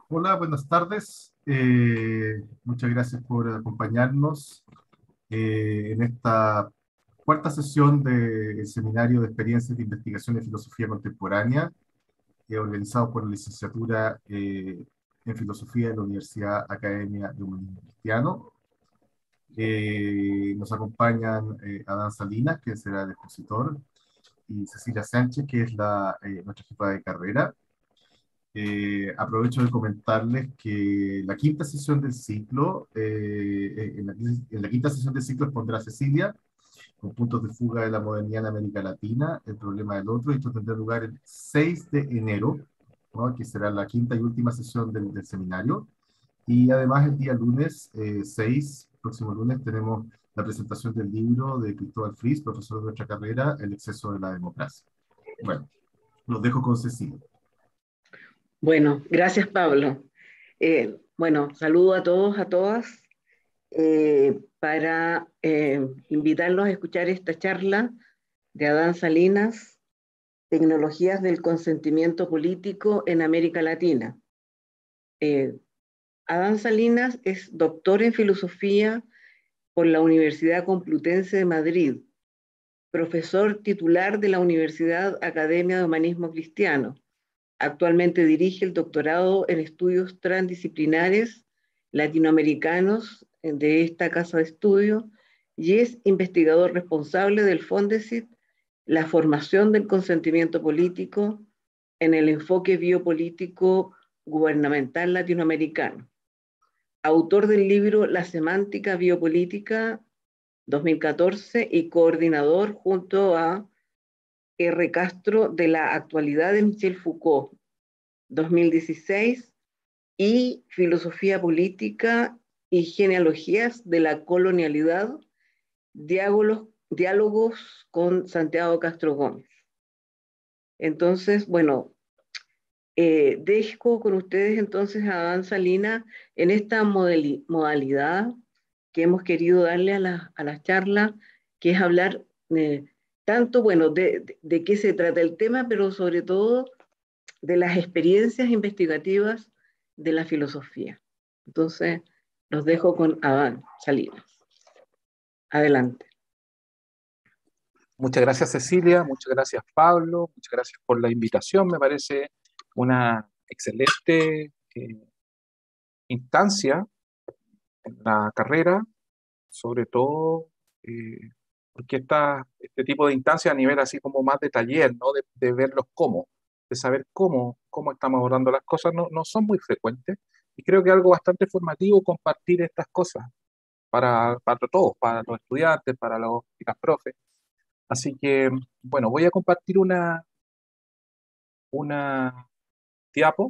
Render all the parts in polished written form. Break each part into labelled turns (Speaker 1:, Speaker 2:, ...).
Speaker 1: Hola, buenas tardes. Muchas gracias por acompañarnos en esta cuarta sesión del Seminario de Experiencias de Investigación en Filosofía Contemporánea, organizado por la Licenciatura en Filosofía de la Universidad Academia de Humanismo Cristiano. Nos acompañan Adán Salinas, que será el expositor, y Cecilia Sánchez, que es nuestra jefa de carrera. Aprovecho de comentarles que la quinta sesión del ciclo, en la quinta sesión del ciclo expondrá Cecilia con puntos de fuga de la modernidad en América Latina, el problema del otro, y esto tendrá lugar el 6 de enero, ¿no? Que será la quinta y última sesión del seminario. Y además el día lunes 6, próximo lunes, tenemos la presentación del libro de Cristóbal Fris, profesor de nuestra carrera, El exceso de la democracia. Bueno, los dejo con Cecilia.
Speaker 2: Bueno, gracias Pablo. Bueno, saludo a todos, a todas, para invitarlos a escuchar esta charla de Adán Salinas, Tecnologías del Consentimiento Político en América Latina. Eh, Adán Salinas es doctor en filosofía por la Universidad Complutense de Madrid, profesor titular de la Universidad Academia de Humanismo Cristiano. Actualmente dirige el doctorado en estudios transdisciplinares latinoamericanos de esta casa de estudio y es investigador responsable del Fondesit, la formación del consentimiento político en el enfoque biopolítico gubernamental latinoamericano. Autor del libro La semántica biopolítica 2014 y coordinador junto a R. Castro de la actualidad de Michel Foucault 2016 y Filosofía Política y Genealogías de la Colonialidad, diálogos con Santiago Castro Gómez. Entonces, bueno, dejo con ustedes entonces a Adán Salina en esta modalidad que hemos querido darle a la charla, que es hablar tanto, bueno, de qué se trata el tema, pero sobre todo de las experiencias investigativas de la filosofía. Entonces, los dejo con Adán Salinas. Adelante.
Speaker 3: Muchas gracias, Cecilia, muchas gracias, Pablo, muchas gracias por la invitación. Me parece una excelente instancia en la carrera, sobre todo porque este tipo de instancias a nivel así como más de taller, ¿no? De ver los cómo, de saber cómo estamos abordando las cosas, no son muy frecuentes. Y creo que es algo bastante formativo compartir estas cosas para todos, para los estudiantes, para y las profes. Así que, bueno, voy a compartir una diapo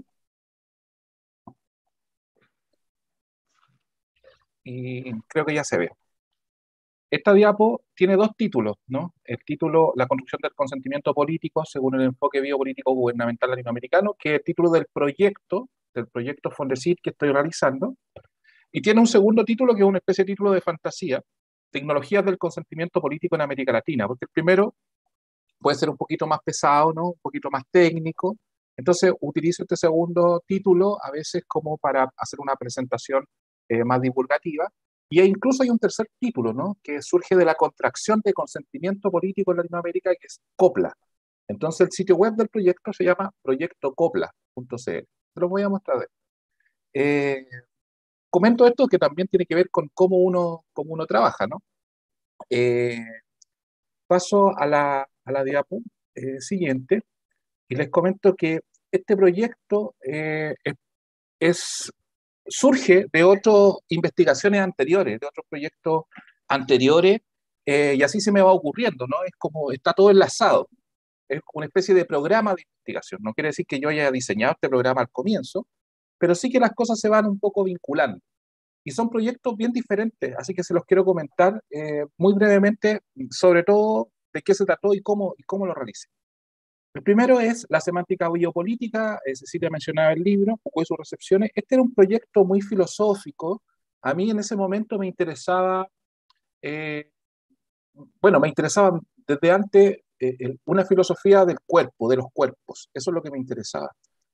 Speaker 3: y creo que ya se ve. Esta diapo tiene dos títulos, ¿no? El título, La construcción del consentimiento político según el enfoque biopolítico gubernamental latinoamericano, que es el título del proyecto Fondesit que estoy realizando, y tiene un segundo título que es una especie de título de fantasía, Tecnologías del consentimiento político en América Latina, porque el primero puede ser un poquito más pesado, ¿no? Un poquito más técnico. Entonces utilizo este segundo título a veces como para hacer una presentación más divulgativa. Y incluso hay un tercer título, ¿no? Que surge de la contracción de consentimiento político en Latinoamérica, que es COPLA. Entonces el sitio web del proyecto se llama proyectocopla.cl. Se los voy a mostrar. Eh, Comento esto que también tiene que ver con cómo uno trabaja, ¿no? Eh, Paso a la diapo siguiente y les comento que este proyecto es, surge de otras investigaciones anteriores, de otros proyectos anteriores, y así se me va ocurriendo, ¿no? Es como está todo enlazado, es una especie de programa de investigación. No quiere decir que yo haya diseñado este programa al comienzo, pero sí que las cosas se van un poco vinculando. Y son proyectos bien diferentes, así que se los quiero comentar muy brevemente, sobre todo de qué se trató y cómo lo realicé. El primero es la semántica biopolítica, Cecilia mencionaba el libro, Foucault y sus recepciones. Este era un proyecto muy filosófico. A mí en ese momento me interesaba, eh, bueno, me interesaba desde antes una filosofía del cuerpo, de los cuerpos. Eso es lo que me interesaba.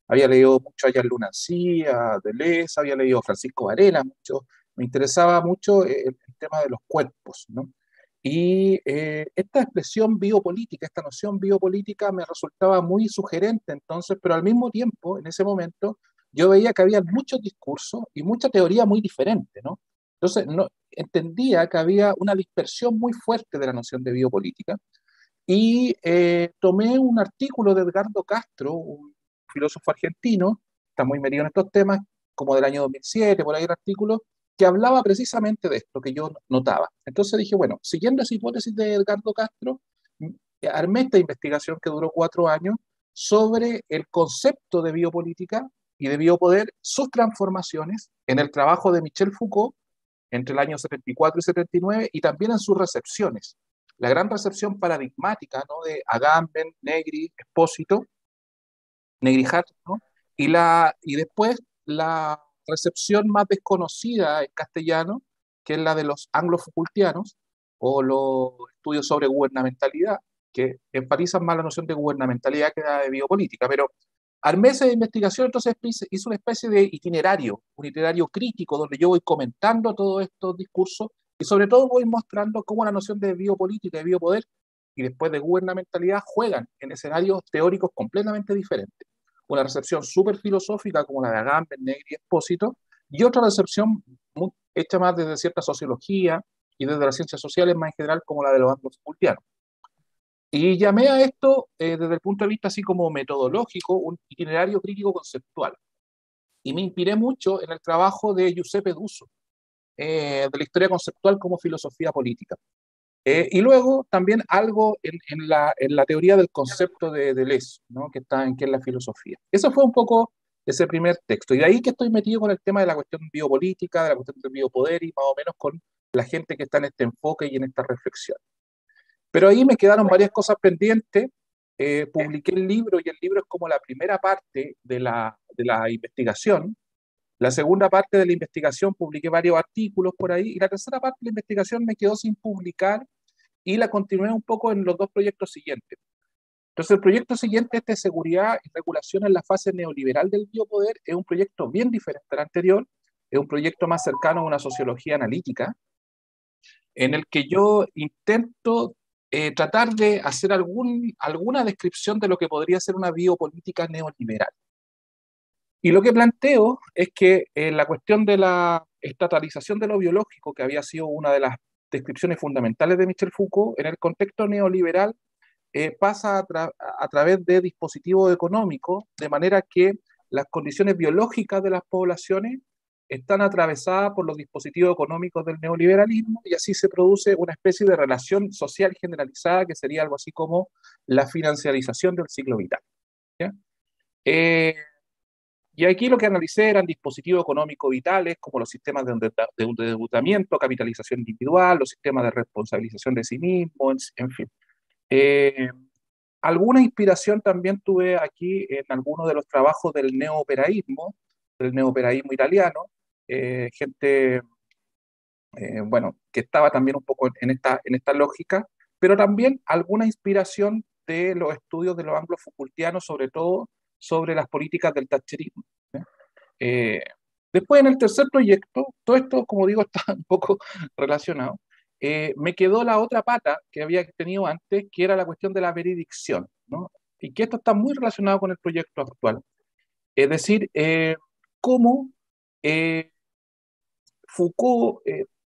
Speaker 3: había leído mucho a Jean Lunacy, a Deleuze, había leído a Francisco Varela, mucho, me interesaba mucho el tema de los cuerpos, ¿no? Y esta expresión biopolítica, esta noción biopolítica me resultaba muy sugerente entonces, pero al mismo tiempo, en ese momento, yo veía que había muchos discursos y mucha teoría muy diferente, ¿no? Entonces, no, entendía que había una dispersión muy fuerte de la noción de biopolítica y tomé un artículo de Edgardo Castro, un filósofo argentino, está muy metido en estos temas, como del año 2007, por ahí el artículo, que hablaba precisamente de esto que yo notaba. Entonces dije, bueno, siguiendo esa hipótesis de Edgardo Castro, armé esta investigación que duró 4 años sobre el concepto de biopolítica y de biopoder, sus transformaciones en el trabajo de Michel Foucault entre el año 74 y 79 y también en sus recepciones. La gran recepción paradigmática, ¿no?, de Agamben, Negri, Espósito, Negri-Hart, ¿no? Y después la recepción más desconocida en castellano, que es la de los anglo-Foucaultianos, o los estudios sobre gubernamentalidad, que enfatizan más la noción de gubernamentalidad que la de biopolítica. Pero armé esa investigación, entonces hice una especie de itinerario, un itinerario crítico, donde yo voy comentando todos estos discursos y sobre todo voy mostrando cómo la noción de biopolítica y biopoder y después de gubernamentalidad juegan en escenarios teóricos completamente diferentes. Una recepción súper filosófica como la de Agamben, Negri y Espósito, y otra recepción hecha más desde cierta sociología y desde las ciencias sociales más en general como la de los anglo-foucaultianos. Y llamé a esto, desde el punto de vista así como metodológico, un itinerario crítico conceptual. Y me inspiré mucho en el trabajo de Giuseppe Duso, de la historia conceptual como filosofía política. Y luego también algo en la teoría del concepto de Deleuze, ¿no?, que es la filosofía. Eso fue un poco ese primer texto. Y de ahí que estoy metido con el tema de la cuestión biopolítica, de la cuestión del biopoder y más o menos con la gente que está en este enfoque y en esta reflexión. Pero ahí me quedaron varias cosas pendientes. Publiqué el libro y el libro es como la primera parte de la investigación. La segunda parte de la investigación publiqué varios artículos por ahí y la tercera parte de la investigación me quedó sin publicar y la continué un poco en los dos proyectos siguientes. Entonces el proyecto siguiente, este de seguridad y regulación en la fase neoliberal del biopoder, es un proyecto bien diferente al anterior, es un proyecto más cercano a una sociología analítica, en el que yo intento tratar de hacer alguna descripción de lo que podría ser una biopolítica neoliberal. Y lo que planteo es que la cuestión de la estatalización de lo biológico, que había sido una de las descripciones fundamentales de Michel Foucault, en el contexto neoliberal pasa a través de dispositivos económicos, de manera que las condiciones biológicas de las poblaciones están atravesadas por los dispositivos económicos del neoliberalismo y así se produce una especie de relación social generalizada que sería algo así como la financiarización del ciclo vital. ¿Ya? Y aquí lo que analicé eran dispositivos económicos vitales como los sistemas de endeudamiento, capitalización individual, los sistemas de responsabilización de sí mismo, en fin. Alguna inspiración también tuve aquí en algunos de los trabajos del neoperaísmo italiano, gente, bueno, que estaba también un poco en esta lógica, pero también alguna inspiración de los estudios de los anglo-foucaultianos, sobre todo sobre las políticas del thatcherismo. Eh, Después en el tercer proyecto, todo esto, como digo, está un poco relacionado. Me quedó la otra pata que había tenido antes, que era la cuestión de la veredicción, ¿no? Y que esto está muy relacionado con el proyecto actual. Es decir, cómo eh, Foucault,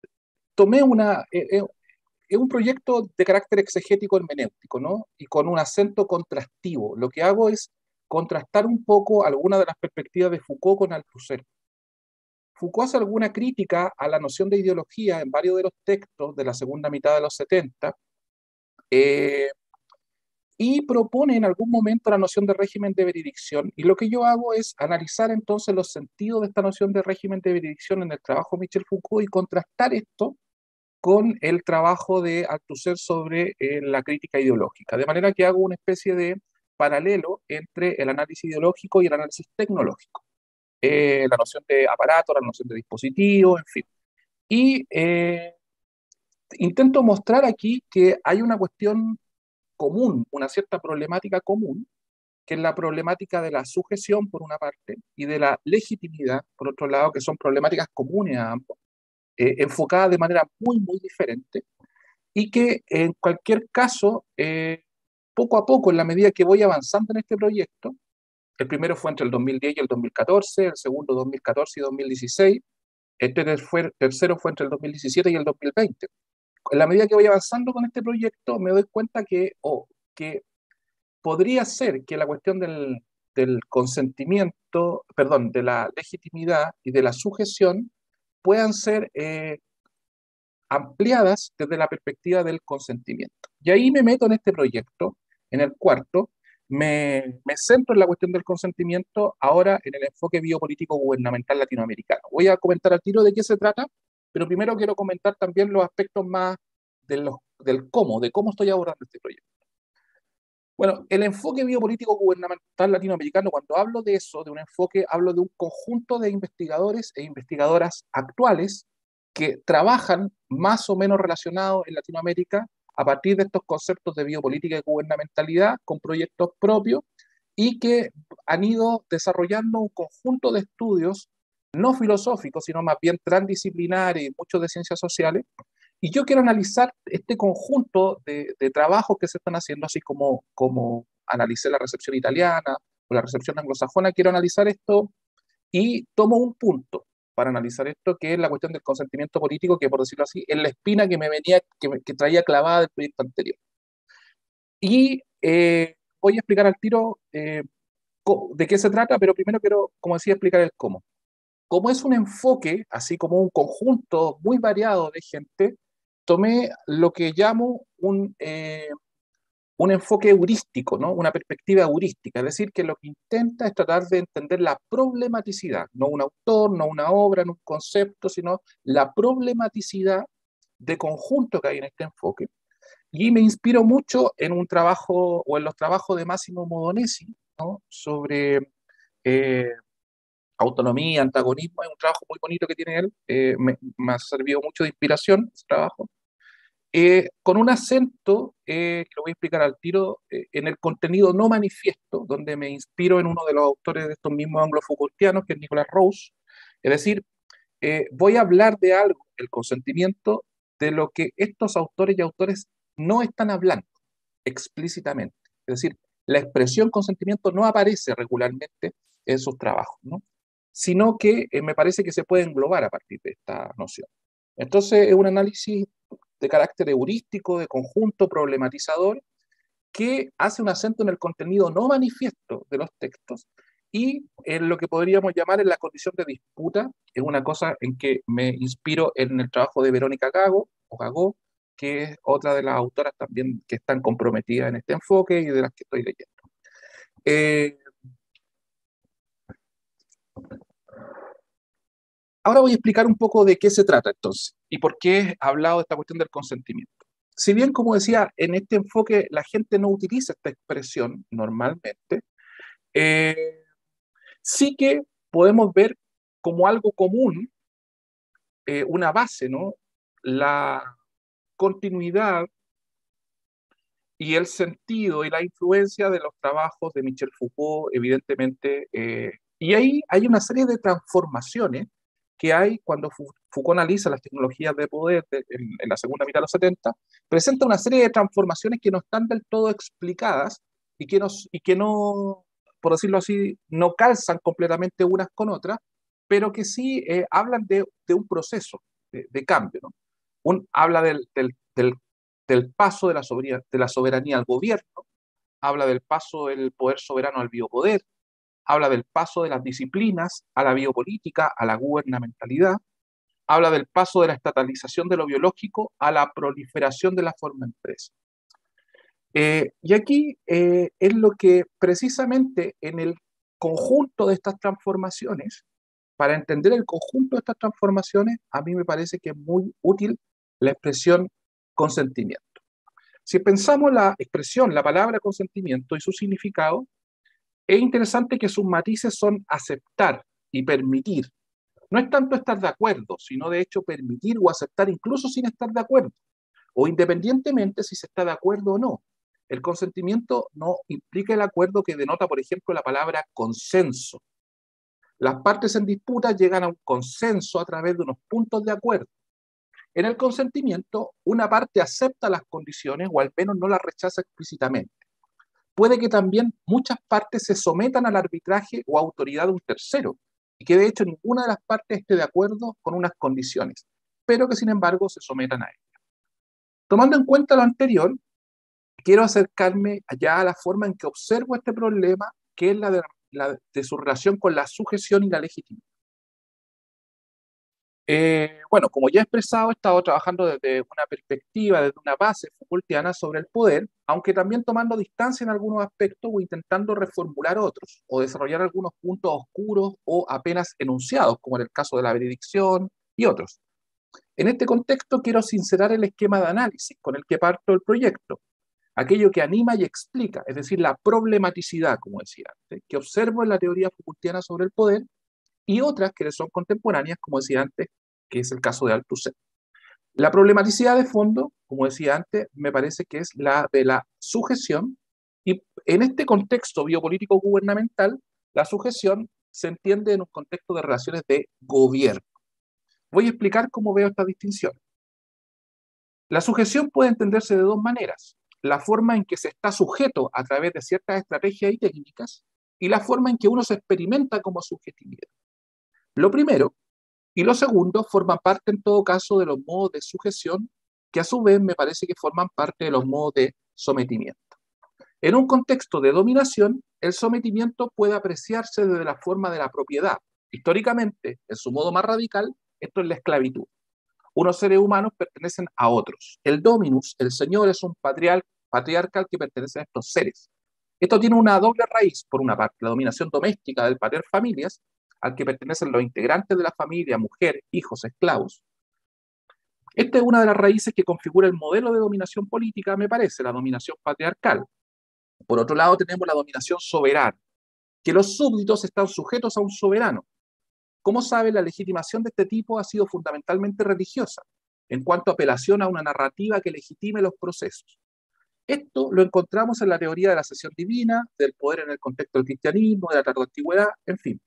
Speaker 3: es un proyecto de carácter exegético hermenéutico, ¿no? Y con un acento contrastivo. Lo que hago es contrastar un poco algunas de las perspectivas de Foucault con Althusser. Foucault hace alguna crítica a la noción de ideología en varios de los textos de la segunda mitad de los 70 eh, y propone en algún momento la noción de régimen de veredicción. Y lo que yo hago es analizar entonces los sentidos de esta noción de régimen de veredicción en el trabajo de Michel Foucault y contrastar esto con el trabajo de Althusser sobre la crítica ideológica. De manera que hago una especie de paralelo entre el análisis ideológico y el análisis tecnológico. La noción de aparato, la noción de dispositivo, en fin. Y intento mostrar aquí que hay una cuestión común, una cierta problemática común, que es la problemática de la sujeción, por una parte, y de la legitimidad, por otro lado, que son problemáticas comunes a ambos, enfocadas de manera muy, muy diferente, y que en cualquier caso, poco a poco, en la medida que voy avanzando en este proyecto, el primero fue entre el 2010 y el 2014, el segundo 2014 y 2016, tercero fue entre el 2017 y el 2020. En la medida que voy avanzando con este proyecto, me doy cuenta que podría ser que la cuestión del consentimiento, perdón, de la legitimidad y de la sujeción puedan ser ampliadas desde la perspectiva del consentimiento. Y ahí me meto en este proyecto, en el cuarto, me centro en la cuestión del consentimiento ahora en el enfoque biopolítico gubernamental latinoamericano. Voy a comentar al tiro de qué se trata, pero primero quiero comentar también los aspectos más del cómo, de cómo estoy abordando este proyecto. Bueno, el enfoque biopolítico gubernamental latinoamericano, cuando hablo de eso, de un enfoque, hablo de un conjunto de investigadores e investigadoras actuales que trabajan más o menos relacionados en Latinoamérica a partir de estos conceptos de biopolítica y gubernamentalidad con proyectos propios y que han ido desarrollando un conjunto de estudios no filosóficos, sino más bien transdisciplinares y muchos de ciencias sociales. Y yo quiero analizar este conjunto de trabajos que se están haciendo, así como analicé la recepción italiana o la recepción anglosajona, quiero analizar esto y tomo un punto para analizar esto, que es la cuestión del consentimiento político, que por decirlo así, es la espina que me venía, que traía clavada del proyecto anterior. Y voy a explicar al tiro de qué se trata, pero primero quiero, como decía, explicar el cómo. Como es un enfoque, así como un conjunto muy variado de gente, tomé lo que llamo un enfoque heurístico, ¿no? Una perspectiva heurística, es decir, que lo que intenta es tratar de entender la problematicidad, no un autor, no una obra, no un concepto, sino la problematicidad de conjunto que hay en este enfoque. Y me inspiro mucho en un trabajo, o en los trabajos de Massimo Modonesi, ¿no? Sobre autonomía, antagonismo. Es un trabajo muy bonito que tiene él, me ha servido mucho de inspiración ese trabajo. Con un acento, que lo voy a explicar al tiro, en el contenido no manifiesto, donde me inspiro en uno de los autores de estos mismos anglo-Foucaultianos, que es Nicolas Rose. Es decir, voy a hablar de algo, el consentimiento, de lo que estos autores y autores no están hablando explícitamente. Es decir, la expresión consentimiento no aparece regularmente en sus trabajos, ¿no? Sino que me parece que se puede englobar a partir de esta noción. Entonces, es un análisis de carácter heurístico, de conjunto, problematizador, que hace un acento en el contenido no manifiesto de los textos y en lo que podríamos llamar en la condición de disputa, es una cosa en que me inspiro en el trabajo de Verónica Gago, o Gago, que es otra de las autoras también que están comprometidas en este enfoque y de las que estoy leyendo. Ahora voy a explicar un poco de qué se trata entonces y por qué he hablado de esta cuestión del consentimiento. Si bien, como decía, en este enfoque la gente no utiliza esta expresión normalmente, sí que podemos ver como algo común, una base, ¿no? La continuidad y el sentido y la influencia de los trabajos de Michel Foucault, evidentemente, y ahí hay una serie de transformaciones que hay cuando Foucault analiza las tecnologías de poder en la segunda mitad de los 70, presenta una serie de transformaciones que no están del todo explicadas y que no, por decirlo así, no calzan completamente unas con otras, pero que sí hablan de un proceso de cambio, ¿no? Habla del paso de la soberanía al gobierno, habla del paso del poder soberano al biopoder, habla del paso de las disciplinas a la biopolítica, a la gubernamentalidad, habla del paso de la estatalización de lo biológico a la proliferación de la forma empresa. Y aquí es lo que precisamente en el conjunto de estas transformaciones, para entender el conjunto de estas transformaciones, a mí me parece que es muy útil la expresión consentimiento. Si pensamos la expresión, la palabra consentimiento y su significado, es interesante que sus matices son aceptar y permitir. No es tanto estar de acuerdo, sino de hecho permitir o aceptar incluso sin estar de acuerdo, o independientemente si se está de acuerdo o no. El consentimiento no implica el acuerdo que denota, por ejemplo, la palabra consenso. Las partes en disputa llegan a un consenso a través de unos puntos de acuerdo. En el consentimiento, una parte acepta las condiciones o al menos no las rechaza explícitamente. Puede que también muchas partes se sometan al arbitraje o autoridad de un tercero, y que de hecho ninguna de las partes esté de acuerdo con unas condiciones, pero que sin embargo se sometan a ellas. Tomando en cuenta lo anterior, quiero acercarme ya a la forma en que observo este problema, que es la de su relación con la sujeción y la legitimidad. Bueno, como ya he expresado, he estado trabajando desde una perspectiva, desde una base Foucaultiana sobre el poder, aunque también tomando distancia en algunos aspectos o intentando reformular otros, o desarrollar algunos puntos oscuros o apenas enunciados, como en el caso de la benedicción y otros. En este contexto quiero sincerar el esquema de análisis con el que parto el proyecto, aquello que anima y explica, es decir, la problematicidad, como decía antes, que observo en la teoría Foucaultiana sobre el poder, y otras que le son contemporáneas, como decía antes, que es el caso de Althusser. La problematicidad de fondo, como decía antes, me parece que es la de la sujeción, y en este contexto biopolítico gubernamental, la sujeción se entiende en un contexto de relaciones de gobierno. Voy a explicar cómo veo esta distinción. La sujeción puede entenderse de dos maneras: la forma en que se está sujeto a través de ciertas estrategias y técnicas, y la forma en que uno se experimenta como subjetividad. Lo primero y lo segundo forman parte en todo caso de los modos de sujeción, que a su vez me parece que forman parte de los modos de sometimiento. En un contexto de dominación, el sometimiento puede apreciarse desde la forma de la propiedad. Históricamente, en su modo más radical, esto es la esclavitud. Unos seres humanos pertenecen a otros. El dominus, el señor, es un patriarcal que pertenece a estos seres. Esto tiene una doble raíz: por una parte, la dominación doméstica del pater familias, al que pertenecen los integrantes de la familia, mujer, hijos, esclavos. Esta es una de las raíces que configura el modelo de dominación política, me parece, la dominación patriarcal. Por otro lado, tenemos la dominación soberana, que los súbditos están sujetos a un soberano. Como sabe, la legitimación de este tipo ha sido fundamentalmente religiosa, en cuanto a apelación a una narrativa que legitime los procesos. Esto lo encontramos en la teoría de la cesión divina, del poder en el contexto del cristianismo, de la tardoantigüedad, en fin.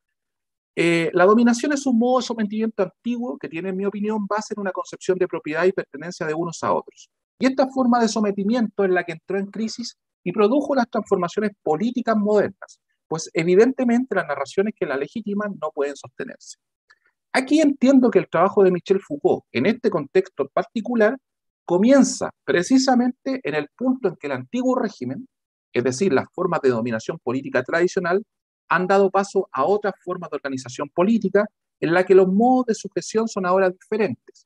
Speaker 3: La dominación es un modo de sometimiento antiguo que tiene, en mi opinión, base en una concepción de propiedad y pertenencia de unos a otros. Y esta forma de sometimiento es la que entró en crisis y produjo las transformaciones políticas modernas, pues evidentemente las narraciones que la legitiman no pueden sostenerse. Aquí entiendo que el trabajo de Michel Foucault, en este contexto particular, comienza precisamente en el punto en que el antiguo régimen, es decir, las formas de dominación política tradicional, han dado paso a otras formas de organización política en la que los modos de sujeción son ahora diferentes.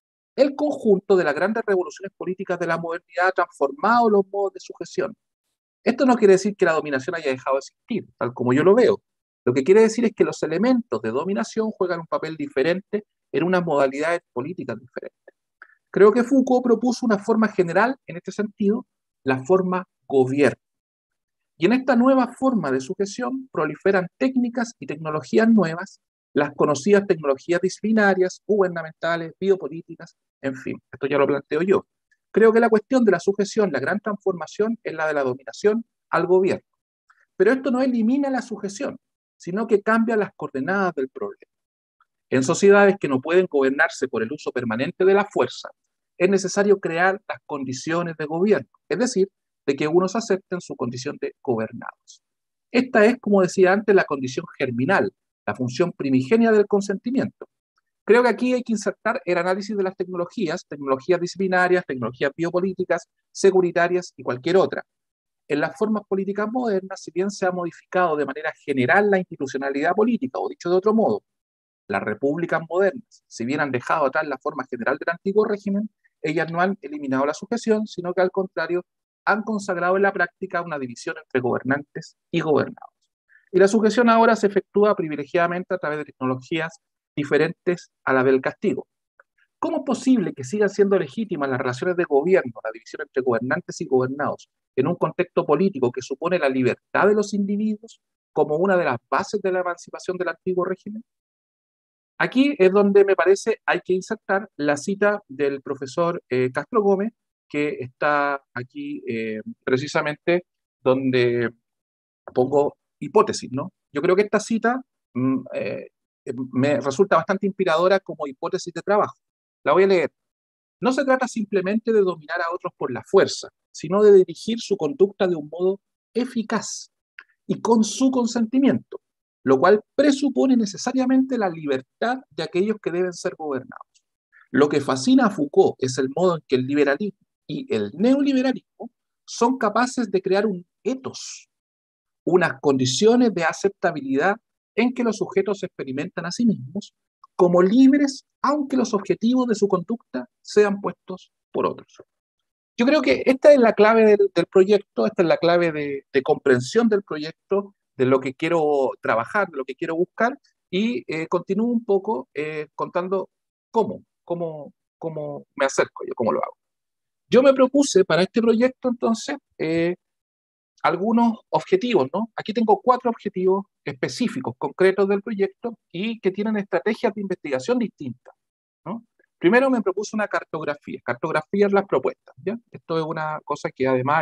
Speaker 3: El conjunto de las grandes revoluciones políticas de la modernidad ha transformado los modos de sujeción. Esto no quiere decir que la dominación haya dejado de existir, tal como yo lo veo. Lo que quiere decir es que los elementos de dominación juegan un papel diferente en unas modalidades políticas diferentes. Creo que Foucault propuso una forma general en este sentido, la forma gobierno. Y en esta nueva forma de sujeción proliferan técnicas y tecnologías nuevas, las conocidas tecnologías disciplinarias, gubernamentales, biopolíticas, en fin, esto ya lo planteo yo. Creo que la cuestión de la sujeción, la gran transformación, es la de la dominación al gobierno. Pero esto no elimina la sujeción, sino que cambia las coordenadas del problema. En sociedades que no pueden gobernarse por el uso permanente de la fuerza, es necesario crear las condiciones de gobierno, es decir, de que unos acepten su condición de gobernados. Esta es, como decía antes, la condición germinal, la función primigenia del consentimiento. Creo que aquí hay que insertar el análisis de las tecnologías disciplinarias, tecnologías biopolíticas, securitarias y cualquier otra. En las formas políticas modernas, si bien se ha modificado de manera general la institucionalidad política, o dicho de otro modo, las repúblicas modernas, si bien han dejado atrás la forma general del antiguo régimen, ellas no han eliminado la sujeción, sino que al contrario, han consagrado en la práctica una división entre gobernantes y gobernados. Y la sujeción ahora se efectúa privilegiadamente a través de tecnologías diferentes a la del castigo. ¿Cómo es posible que sigan siendo legítimas las relaciones de gobierno, la división entre gobernantes y gobernados, en un contexto político que supone la libertad de los individuos como una de las bases de la emancipación del antiguo régimen? Aquí es donde me parece hay que insertar la cita del profesor Castro Gómez que está aquí precisamente donde pongo hipótesis, ¿no? Yo creo que esta cita me resulta bastante inspiradora como hipótesis de trabajo. La voy a leer. No se trata simplemente de dominar a otros por la fuerza, sino de dirigir su conducta de un modo eficaz y con su consentimiento, lo cual presupone necesariamente la libertad de aquellos que deben ser gobernados. Lo que fascina a Foucault es el modo en que el liberalismo y el neoliberalismo son capaces de crear un ethos, unas condiciones de aceptabilidad en que los sujetos se experimentan a sí mismos como libres, aunque los objetivos de su conducta sean puestos por otros. Yo creo que esta es la clave del proyecto, esta es la clave de comprensión del proyecto, de lo que quiero trabajar, de lo que quiero buscar, y continúo un poco contando cómo me acerco yo, cómo lo hago. Yo me propuse para este proyecto, entonces, algunos objetivos, ¿no? Aquí tengo 4 objetivos específicos, concretos del proyecto y que tienen estrategias de investigación distintas, ¿no? Primero me propuse una cartografía de las propuestas, ¿ya? Esto es una cosa que además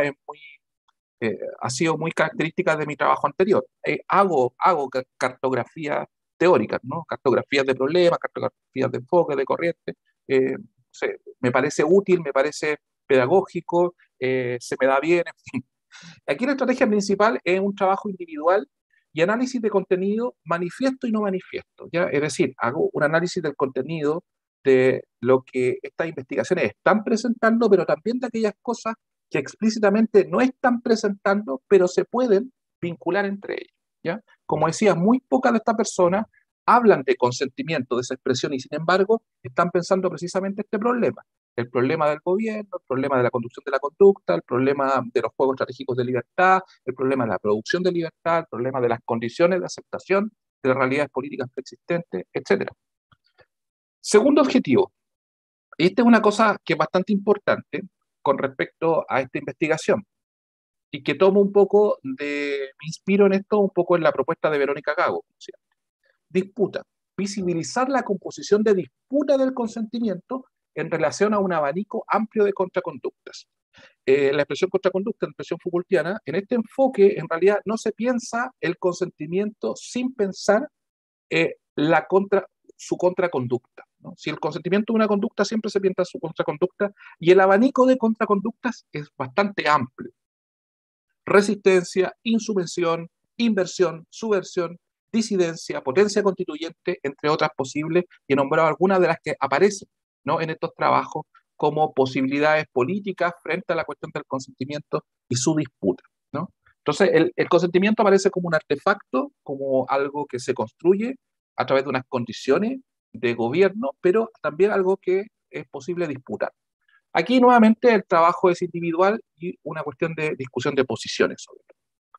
Speaker 3: ha sido muy característica de mi trabajo anterior. Hago cartografías teóricas, ¿no? Cartografías de problemas, cartografías de enfoque, de corriente. No sé, me parece útil, me parece pedagógico, se me da bien, en fin. Aquí la estrategia principal es un trabajo individual y análisis de contenido manifiesto y no manifiesto, ¿ya? Es decir, hago un análisis del contenido de lo que estas investigaciones están presentando, pero también de aquellas cosas que explícitamente no están presentando, pero se pueden vincular entre ellas, ¿ya? Como decía, muy pocas de estas personas hablan de consentimiento, de esa expresión, y sin embargo están pensando precisamente este problema. El problema del gobierno, el problema de la conducción de la conducta, el problema de los juegos estratégicos de libertad, el problema de la producción de libertad, el problema de las condiciones de aceptación de las realidades políticas preexistentes, etc. Segundo objetivo, y esta es una cosa que es bastante importante con respecto a esta investigación, y que tomo un poco me inspiro en esto un poco en la propuesta de Verónica Gago, ¿sí? Disputa, visibilizar la composición de disputa del consentimiento en relación a un abanico amplio de contraconductas. La expresión contraconducta, la expresión Foucaultiana, en este enfoque en realidad no se piensa el consentimiento sin pensar eh, la su contraconducta, ¿no? Si el consentimiento de una conducta siempre se piensa su contraconducta, y el abanico de contraconductas es bastante amplio. Resistencia, insumisión, inversión, subversión, disidencia, potencia constituyente, entre otras posibles, y he nombrado algunas de las que aparecen, ¿no?, en estos trabajos como posibilidades políticas frente a la cuestión del consentimiento y su disputa, ¿no? Entonces, el consentimiento aparece como un artefacto, como algo que se construye a través de unas condiciones de gobierno, pero también algo que es posible disputar. Aquí nuevamente el trabajo es individual y una cuestión de discusión de posiciones sobre todo.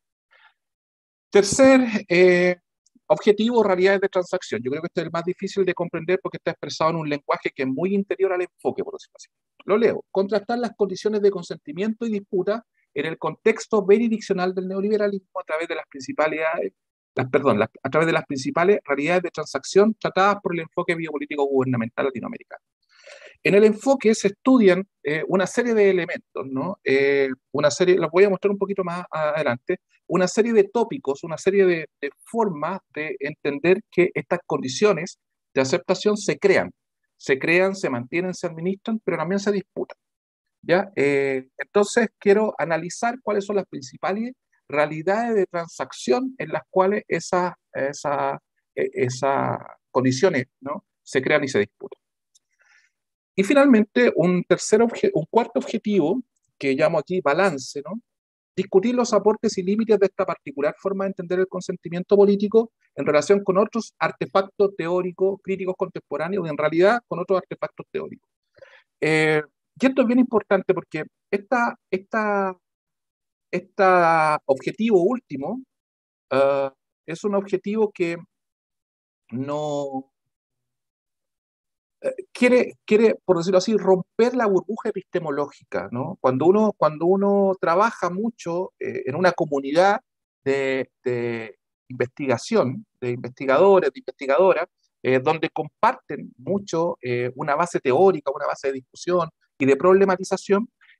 Speaker 3: Tercer objetivo, realidades de transacción. Yo creo que este es el más difícil de comprender porque está expresado en un lenguaje que es muy interior al enfoque, por decirlo así. Lo leo. Contrastar las condiciones de consentimiento y disputa en el contexto veridiccional del neoliberalismo a través de las principales realidades de transacción tratadas por el enfoque biopolítico gubernamental latinoamericano. En el enfoque se estudian una serie de elementos, ¿no? Los voy a mostrar un poquito más adelante, una serie de tópicos, una serie de formas de entender que estas condiciones de aceptación se crean, se mantienen, se administran, pero también se disputan, ¿ya? Entonces quiero analizar cuáles son las principales realidades de transacción en las cuales esas condiciones, ¿no?, se crean y se disputan. Y finalmente, un cuarto objetivo, que llamo aquí balance, ¿no? Discutir los aportes y límites de esta particular forma de entender el consentimiento político en relación con otros artefactos teóricos, críticos contemporáneos, y en realidad con otros artefactos teóricos. Y esto es bien importante porque este objetivo último es un objetivo que no quiere, por decirlo así, romper la burbuja epistemológica, ¿no? Cuando uno trabaja mucho en una comunidad de investigación, de investigadores, de investigadoras, donde comparten mucho una base teórica, una base de discusión y de problematización,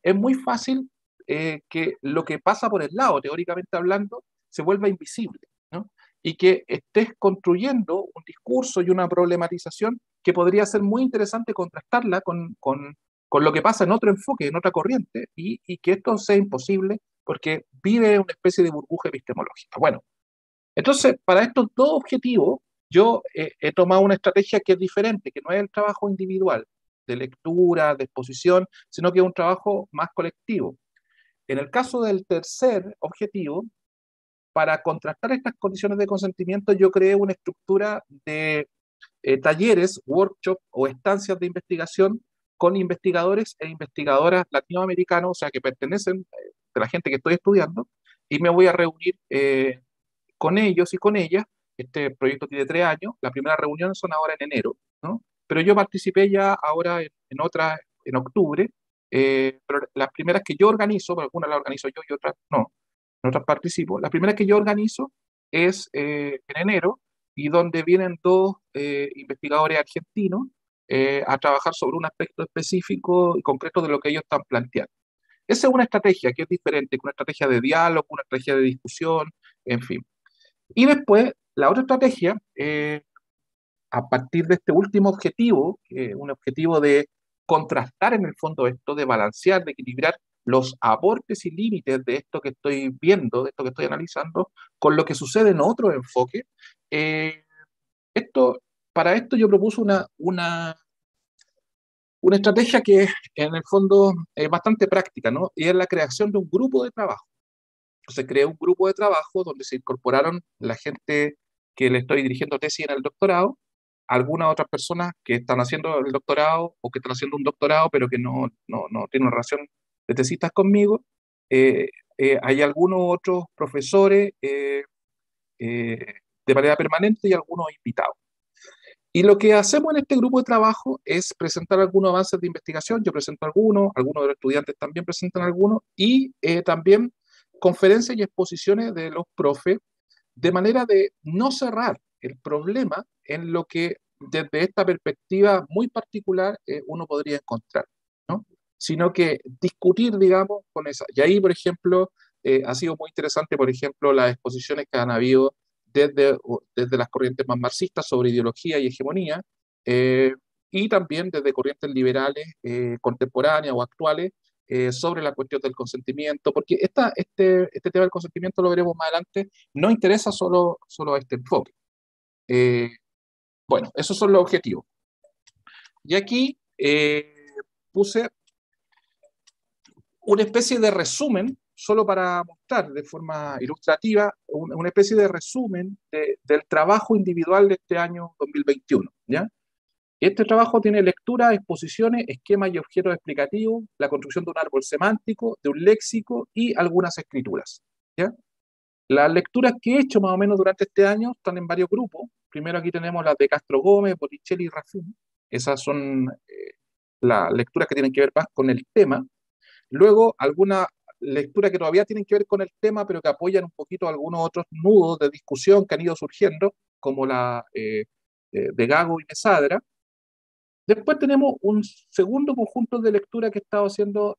Speaker 3: es muy fácil que lo que pasa por el lado, teóricamente hablando, se vuelva invisible, ¿no? Y que estés construyendo un discurso y una problematización que podría ser muy interesante contrastarla con lo que pasa en otro enfoque, en otra corriente, y que esto sea imposible porque vive una especie de burbuja epistemológica. Bueno, entonces, para estos dos objetivos, yo he tomado una estrategia que es diferente, que no es el trabajo individual, de lectura, de exposición, sino que es un trabajo más colectivo. En el caso del tercer objetivo, para contrastar estas condiciones de consentimiento, yo creé una estructura de talleres, workshops o estancias de investigación con investigadores e investigadoras latinoamericanos, o sea, que pertenecen de la gente que estoy estudiando, y me voy a reunir con ellos y con ellas. Este proyecto tiene 3 años, las primeras reuniones son ahora en enero, ¿no? Pero yo participé ya ahora en otras, en octubre, pero las primeras que yo organizo, pero algunas las organizo yo y otras no, en otras participo, las primeras que yo organizo es en enero, y donde vienen dos investigadores argentinos a trabajar sobre un aspecto específico y concreto de lo que ellos están planteando. Esa es una estrategia que es diferente, una estrategia de diálogo, una estrategia de discusión, en fin. Y después, la otra estrategia, a partir de este último objetivo, que es un objetivo de contrastar en el fondo esto, de balancear, de equilibrar los aportes y límites de esto que estoy viendo, de esto que estoy analizando, con lo que sucede en otro enfoque. eh, esto, para esto yo propuse una estrategia que en el fondo es bastante práctica, ¿no? Y es la creación de un grupo de trabajo. Entonces creé un grupo de trabajo donde se incorporaron la gente que le estoy dirigiendo tesis en el doctorado, algunas otras personas que están haciendo el doctorado o que están haciendo un doctorado pero que no tienen una relación de tesistas conmigo. Eh, Hay algunos otros profesores eh, de manera permanente y algunos invitados. Y lo que hacemos en este grupo de trabajo es presentar algunos avances de investigación. Yo presento algunos de los estudiantes también presentan algunos, y también conferencias y exposiciones de los profes, de manera de no cerrar el problema en lo que desde esta perspectiva muy particular uno podría encontrar, ¿no? Sino que discutir, digamos, con esa. Y ahí, por ejemplo, ha sido muy interesante, por ejemplo, las exposiciones que han habido desde las corrientes más marxistas sobre ideología y hegemonía, eh, y también desde corrientes liberales contemporáneas o actuales sobre la cuestión del consentimiento, porque este tema del consentimiento, lo veremos más adelante, no interesa solo a este enfoque. Eh, bueno, esos son los objetivos. Y aquí puse una especie de resumen, solo para mostrar de forma ilustrativa, una especie de resumen del trabajo individual de este año 2021, ¿ya? Este trabajo tiene lectura, exposiciones, esquemas y objetos explicativos, la construcción de un árbol semántico, de un léxico y algunas escrituras, ¿ya? Las lecturas que he hecho más o menos durante este año están en varios grupos. Primero aquí tenemos las de Castro Gómez, Botticelli y Rafún. Esas son las lecturas que tienen que ver más con el tema. Luego, algunas lecturas que todavía tienen que ver con el tema, pero que apoyan un poquito algunos otros nudos de discusión que han ido surgiendo, como la de Gago y Mesadra. Después tenemos un segundo conjunto de lectura que he estado haciendo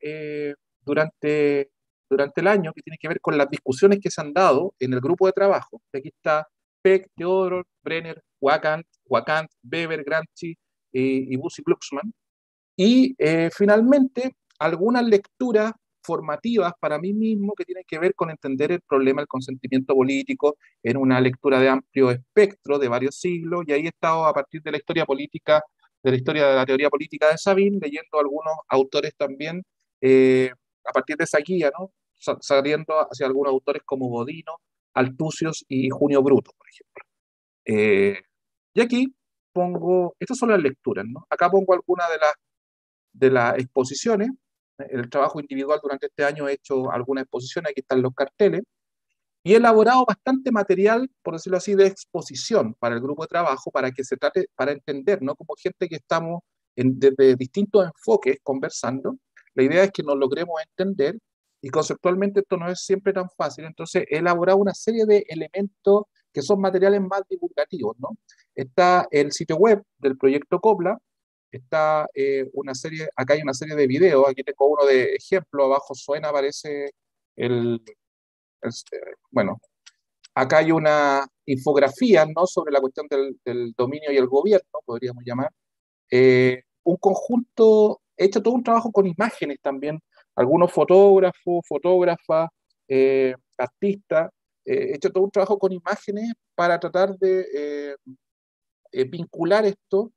Speaker 3: durante el año, que tiene que ver con las discusiones que se han dado en el grupo de trabajo. Aquí está Peck, Theodor, Brenner, Wakant, Weber, Gramsci y Bussi Glucksmann. Y finalmente, algunas lecturas formativas para mí mismo que tienen que ver con entender el problema del consentimiento político en una lectura de amplio espectro de varios siglos. Y ahí he estado a partir de la historia política, de la historia de la teoría política de Sabin, leyendo algunos autores también a partir de esa guía, ¿no? Saliendo hacia algunos autores como Bodino, Altucios y Junio Bruto, por ejemplo. Y aquí pongo, estas son las lecturas, ¿no? Acá pongo algunas de las exposiciones. El trabajo individual durante este año he hecho algunas exposiciones, aquí están los carteles, y he elaborado bastante material, por decirlo así, de exposición para el grupo de trabajo, para que se trate, para entender, ¿no? Como gente que estamos desde distintos enfoques conversando, la idea es que nos logremos entender, y conceptualmente esto no es siempre tan fácil. Entonces he elaborado una serie de elementos que son materiales más divulgativos, ¿no? Está el sitio web del proyecto COPLA, está acá hay una serie de videos, aquí tengo uno de ejemplo, abajo aparece el, el- bueno, acá hay una infografía, ¿no?, sobre la cuestión del dominio y el gobierno, podríamos llamar. Un conjunto, he hecho todo un trabajo con imágenes también, algunos fotógrafos, fotógrafas, artistas, he hecho todo un trabajo con imágenes para tratar de vincular esto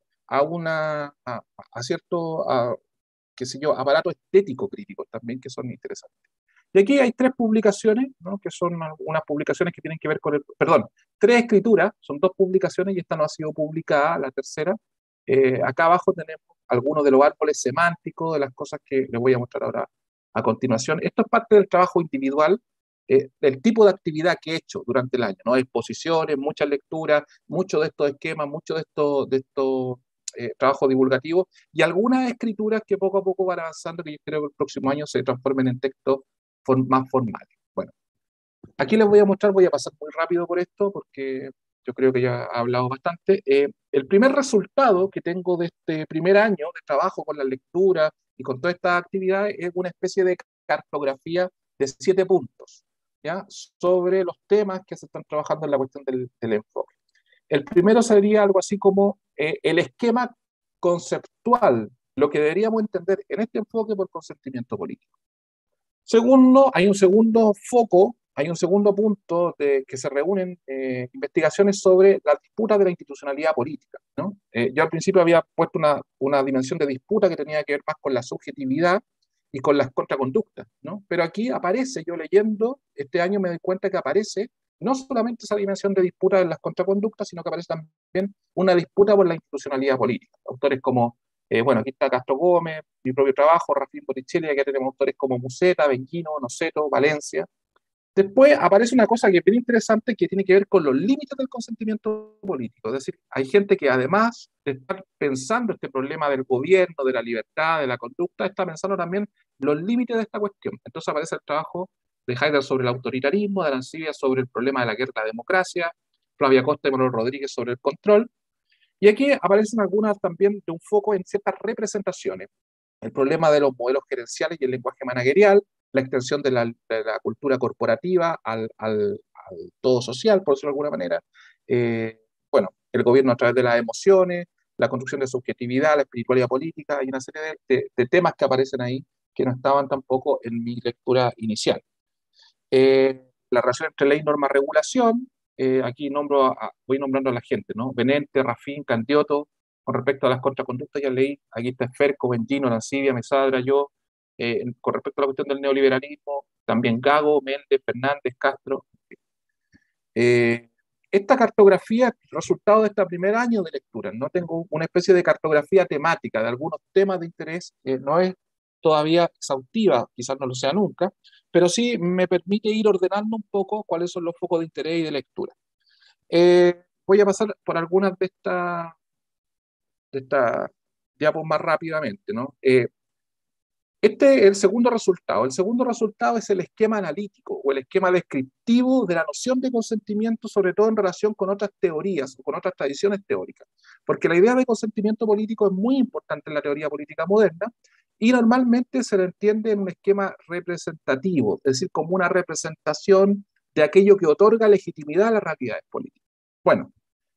Speaker 3: a cierto, qué sé yo, aparato estético crítico también, que son interesantes. Y aquí hay tres publicaciones, ¿no?, que son unas publicaciones que tienen que ver con perdón, tres escrituras, son dos publicaciones y esta no ha sido publicada, la tercera. Acá abajo tenemos algunos de los árboles semánticos, de las cosas que les voy a mostrar ahora a continuación. Esto es parte del trabajo individual, del tipo de actividad que he hecho durante el año, ¿no? Exposiciones, muchas lecturas, muchos de estos esquemas, muchos de estos trabajos divulgativos y algunas escrituras que poco a poco van avanzando, que yo creo que el próximo año se transformen en textos más formales. Bueno, aquí les voy a mostrar, voy a pasar muy rápido por esto porque yo creo que ya he hablado bastante. El primer resultado que tengo de este primer año de trabajo con la lectura y con todas estas actividades es una especie de cartografía de 7 puntos, ¿ya?, sobre los temas que se están trabajando en la cuestión del enfoque. El primero sería algo así como el esquema conceptual, lo que deberíamos entender en este enfoque por consentimiento político. Segundo, hay un segundo foco, hay un segundo punto de que se reúnen investigaciones sobre la disputa de la institucionalidad política, ¿no? Yo al principio había puesto una dimensión de disputa que tenía que ver más con la subjetividad y con las contraconductas, ¿no? Pero aquí aparece, yo leyendo, este año me doy cuenta que aparece no solamente esa dimensión de disputa de las contraconductas, sino que aparece también una disputa por la institucionalidad política. Autores como bueno, aquí está Castro Gómez, mi propio trabajo, Rafín Botticelli, aquí tenemos autores como Musetta, Benquino, Noceto, Valencia. Después aparece una cosa que es bien interesante que tiene que ver con los límites del consentimiento político. Es decir, hay gente que además de estar pensando este problema del gobierno, de la libertad, de la conducta, está pensando también los límites de esta cuestión. Entonces aparece el trabajo de Heidegger sobre el autoritarismo, de Arancibia sobre el problema de la guerra a la democracia, Flavia Costa y Manuel Rodríguez sobre el control. Y aquí aparecen algunas también de un foco en ciertas representaciones. El problema de los modelos gerenciales y el lenguaje managerial, la extensión de la cultura corporativa al todo social, por decirlo de alguna manera. Bueno, el gobierno a través de las emociones, la construcción de subjetividad, la espiritualidad política, hay una serie de temas que aparecen ahí que no estaban tampoco en mi lectura inicial. La relación entre ley, norma, regulación, aquí voy nombrando a la gente, ¿no? Benente, Rafín, Candioto, con respecto a las contraconductas ya leí, aquí está Ferco, Bendino, Arancibia, Mesadra, yo, con respecto a la cuestión del neoliberalismo, también Gago, Méndez, Fernández, Castro. Eh, Esta cartografía es resultado de este primer año de lectura, no tengo una especie de cartografía temática de algunos temas de interés, no es todavía exhaustiva, quizás no lo sea nunca, pero sí me permite ir ordenando un poco cuáles son los focos de interés y de lectura. Voy a pasar por algunas de estas diapos más rápidamente, ¿no? Este es el segundo resultado. El segundo resultado es el esquema analítico o el esquema descriptivo de la noción de consentimiento, sobre todo en relación con otras teorías o con otras tradiciones teóricas. Porque la idea de consentimiento político es muy importante en la teoría política moderna y normalmente se le entiende en un esquema representativo, es decir, como una representación de aquello que otorga legitimidad a las realidades políticas. Bueno,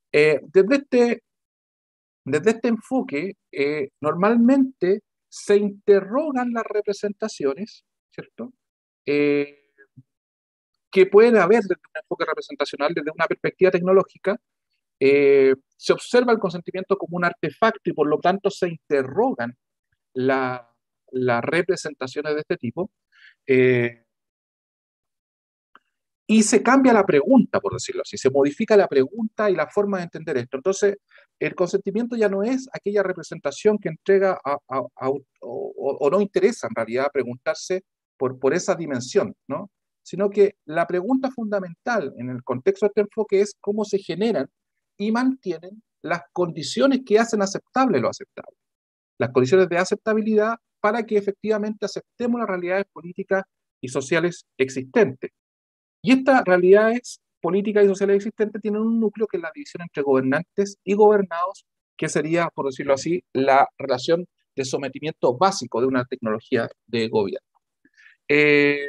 Speaker 3: desde este enfoque, normalmente se interrogan las representaciones, ¿cierto? Que pueden haber desde un enfoque representacional, desde una perspectiva tecnológica. Se observa el consentimiento como un artefacto y por lo tanto se interrogan las representaciones de este tipo. Y se cambia la pregunta, por decirlo así, se modifica la pregunta y la forma de entender esto. Entonces, el consentimiento ya no es aquella representación que entrega o no interesa en realidad preguntarse por esa dimensión, ¿no? Sino que la pregunta fundamental en el contexto de este enfoque es cómo se generan y mantienen las condiciones que hacen aceptable lo aceptable, las condiciones de aceptabilidad para que efectivamente aceptemos las realidades políticas y sociales existentes. Y estas realidades políticas y sociales existentes tienen un núcleo que es la división entre gobernantes y gobernados que sería, por decirlo así, la relación de sometimiento básico de una tecnología de gobierno. Eh,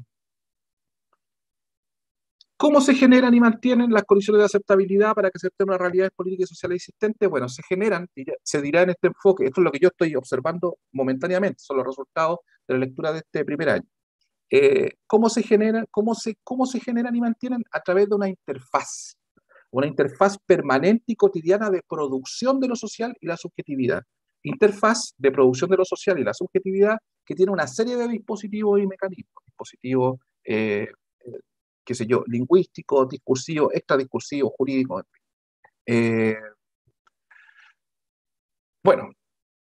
Speaker 3: ¿Cómo se generan y mantienen las condiciones de aceptabilidad para que se acepten las realidades políticas y sociales existentes? Bueno, se generan, se dirá en este enfoque, esto es lo que yo estoy observando momentáneamente, son los resultados de la lectura de este primer año. ¿Cómo se generan, cómo se generan y mantienen? A través de una interfaz permanente y cotidiana de producción de lo social y la subjetividad. Interfaz de producción de lo social y la subjetividad que tiene una serie de dispositivos y mecanismos, dispositivos, qué sé yo, lingüísticos, discursivos, extradiscursivos, jurídicos. Eh, bueno,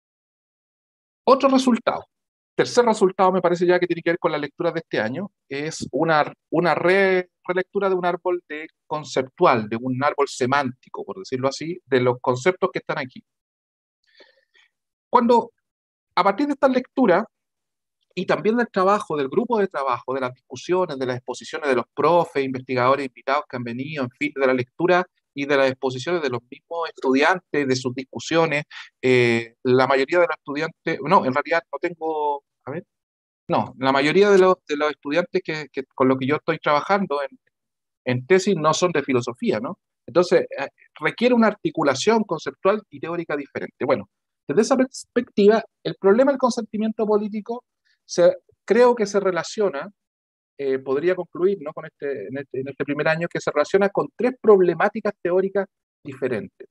Speaker 3: otro resultado. Tercer resultado, me parece ya que tiene que ver con la lectura de este año, es una relectura de un árbol conceptual, de un árbol semántico, por decirlo así, de los conceptos que están aquí. Cuando, a partir de esta lectura, y también del trabajo, del grupo de trabajo, de las discusiones, de las exposiciones de los profes, investigadores, invitados que han venido, en fin, de la lectura y de las exposiciones de los mismos estudiantes, de sus discusiones, la mayoría de los estudiantes, no, en realidad no tengo, a ver, no, la mayoría de los estudiantes con los que yo estoy trabajando en tesis no son de filosofía, ¿no? Entonces, requiere una articulación conceptual y teórica diferente. Bueno, desde esa perspectiva, el problema del consentimiento político creo que se relaciona, podría concluir, ¿no? En este primer año, que se relaciona con tres problemáticas teóricas diferentes.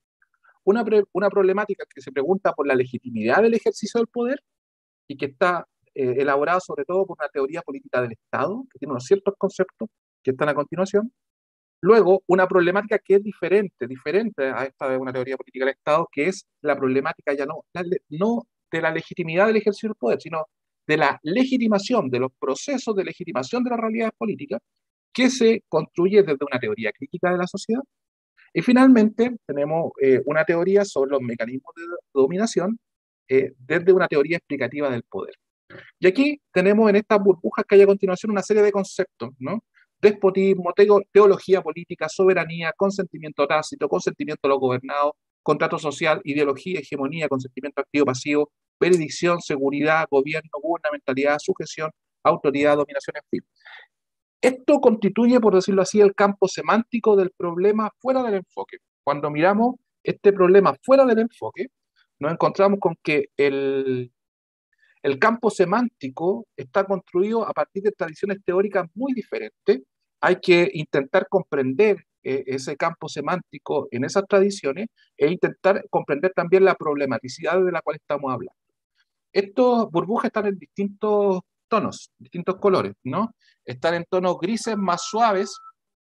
Speaker 3: Una problemática que se pregunta por la legitimidad del ejercicio del poder y que está elaborada sobre todo por una teoría política del Estado, que tiene unos ciertos conceptos que están a continuación. Luego, una problemática que es diferente a esta de una teoría política del Estado, que es la problemática ya no de la legitimidad del ejercicio del poder, sino de la legitimación, de los procesos de legitimación de las realidades políticas, que se construye desde una teoría crítica de la sociedad. Y finalmente, tenemos una teoría sobre los mecanismos de dominación desde una teoría explicativa del poder. Y aquí tenemos en estas burbujas que hay a continuación una serie de conceptos, ¿no? Despotismo, teología política, soberanía, consentimiento tácito, consentimiento de los gobernados, contrato social, ideología, hegemonía, consentimiento activo-pasivo, jurisdicción, seguridad, gobierno, gubernamentalidad, sujeción, autoridad, dominación, en fin. Esto constituye, por decirlo así, el campo semántico del problema fuera del enfoque. Cuando miramos este problema fuera del enfoque, nos encontramos con que el campo semántico está construido a partir de tradiciones teóricas muy diferentes. Hay que intentar comprender ese campo semántico en esas tradiciones e intentar comprender también la problematicidad de la cual estamos hablando. Estos burbujas están en distintos tonos, distintos colores, ¿no? Están en tonos grises más suaves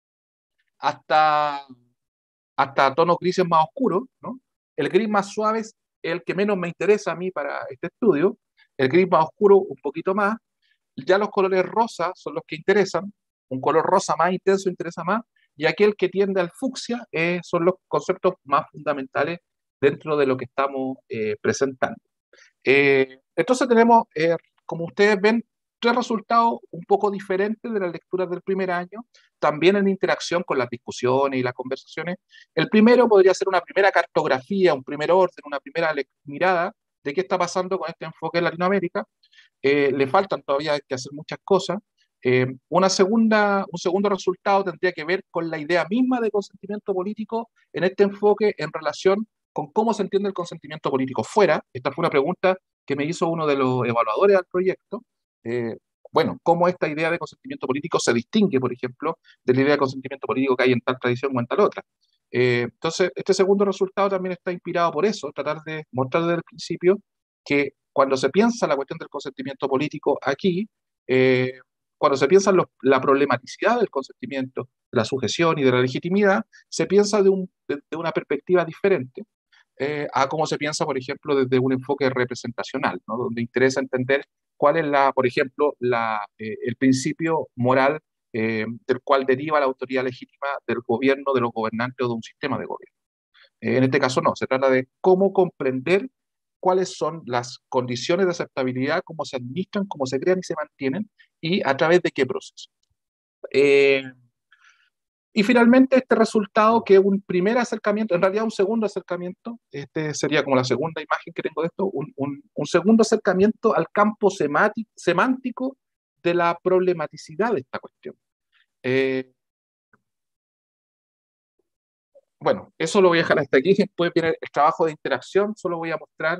Speaker 3: hasta tonos grises más oscuros, ¿no? El gris más suave es el que menos me interesa a mí para este estudio, el gris más oscuro un poquito más, ya los colores rosas son los que interesan, un color rosa más intenso interesa más, y aquel que tiende al fucsia son los conceptos más fundamentales dentro de lo que estamos presentando. Entonces tenemos, como ustedes ven, tres resultados un poco diferentes de las lecturas del primer año, también en interacción con las discusiones y las conversaciones. El primero podría ser una primera cartografía, un primer orden, una primera mirada de qué está pasando con este enfoque en Latinoamérica. Le faltan todavía que hacer muchas cosas. Un segundo resultado tendría que ver con la idea misma de consentimiento político en este enfoque en relación con cómo se entiende el consentimiento político fuera. Esta fue una pregunta que me hizo uno de los evaluadores del proyecto. Bueno, cómo esta idea de consentimiento político se distingue, por ejemplo, de la idea de consentimiento político que hay en tal tradición o en tal otra. Entonces, este segundo resultado también está inspirado por eso, tratar de mostrar desde el principio que cuando se piensa la cuestión del consentimiento político aquí, cuando se piensa la problematicidad del consentimiento, de la sujeción y de la legitimidad, se piensa de una perspectiva diferente a cómo se piensa, por ejemplo, desde un enfoque representacional, ¿no? Donde interesa entender cuál es, por ejemplo, el principio moral del cual deriva la autoridad legítima del gobierno, de los gobernantes o de un sistema de gobierno. En este caso no, se trata de cómo comprender cuáles son las condiciones de aceptabilidad, cómo se administran, cómo se crean y se mantienen, y a través de qué proceso. Y finalmente este resultado, que es un primer acercamiento, en realidad un segundo acercamiento, este sería como la segunda imagen que tengo de esto, un segundo acercamiento al campo semántico de la problematicidad de esta cuestión. Bueno, eso lo voy a dejar hasta aquí. Después viene el trabajo de interacción. Solo voy a mostrar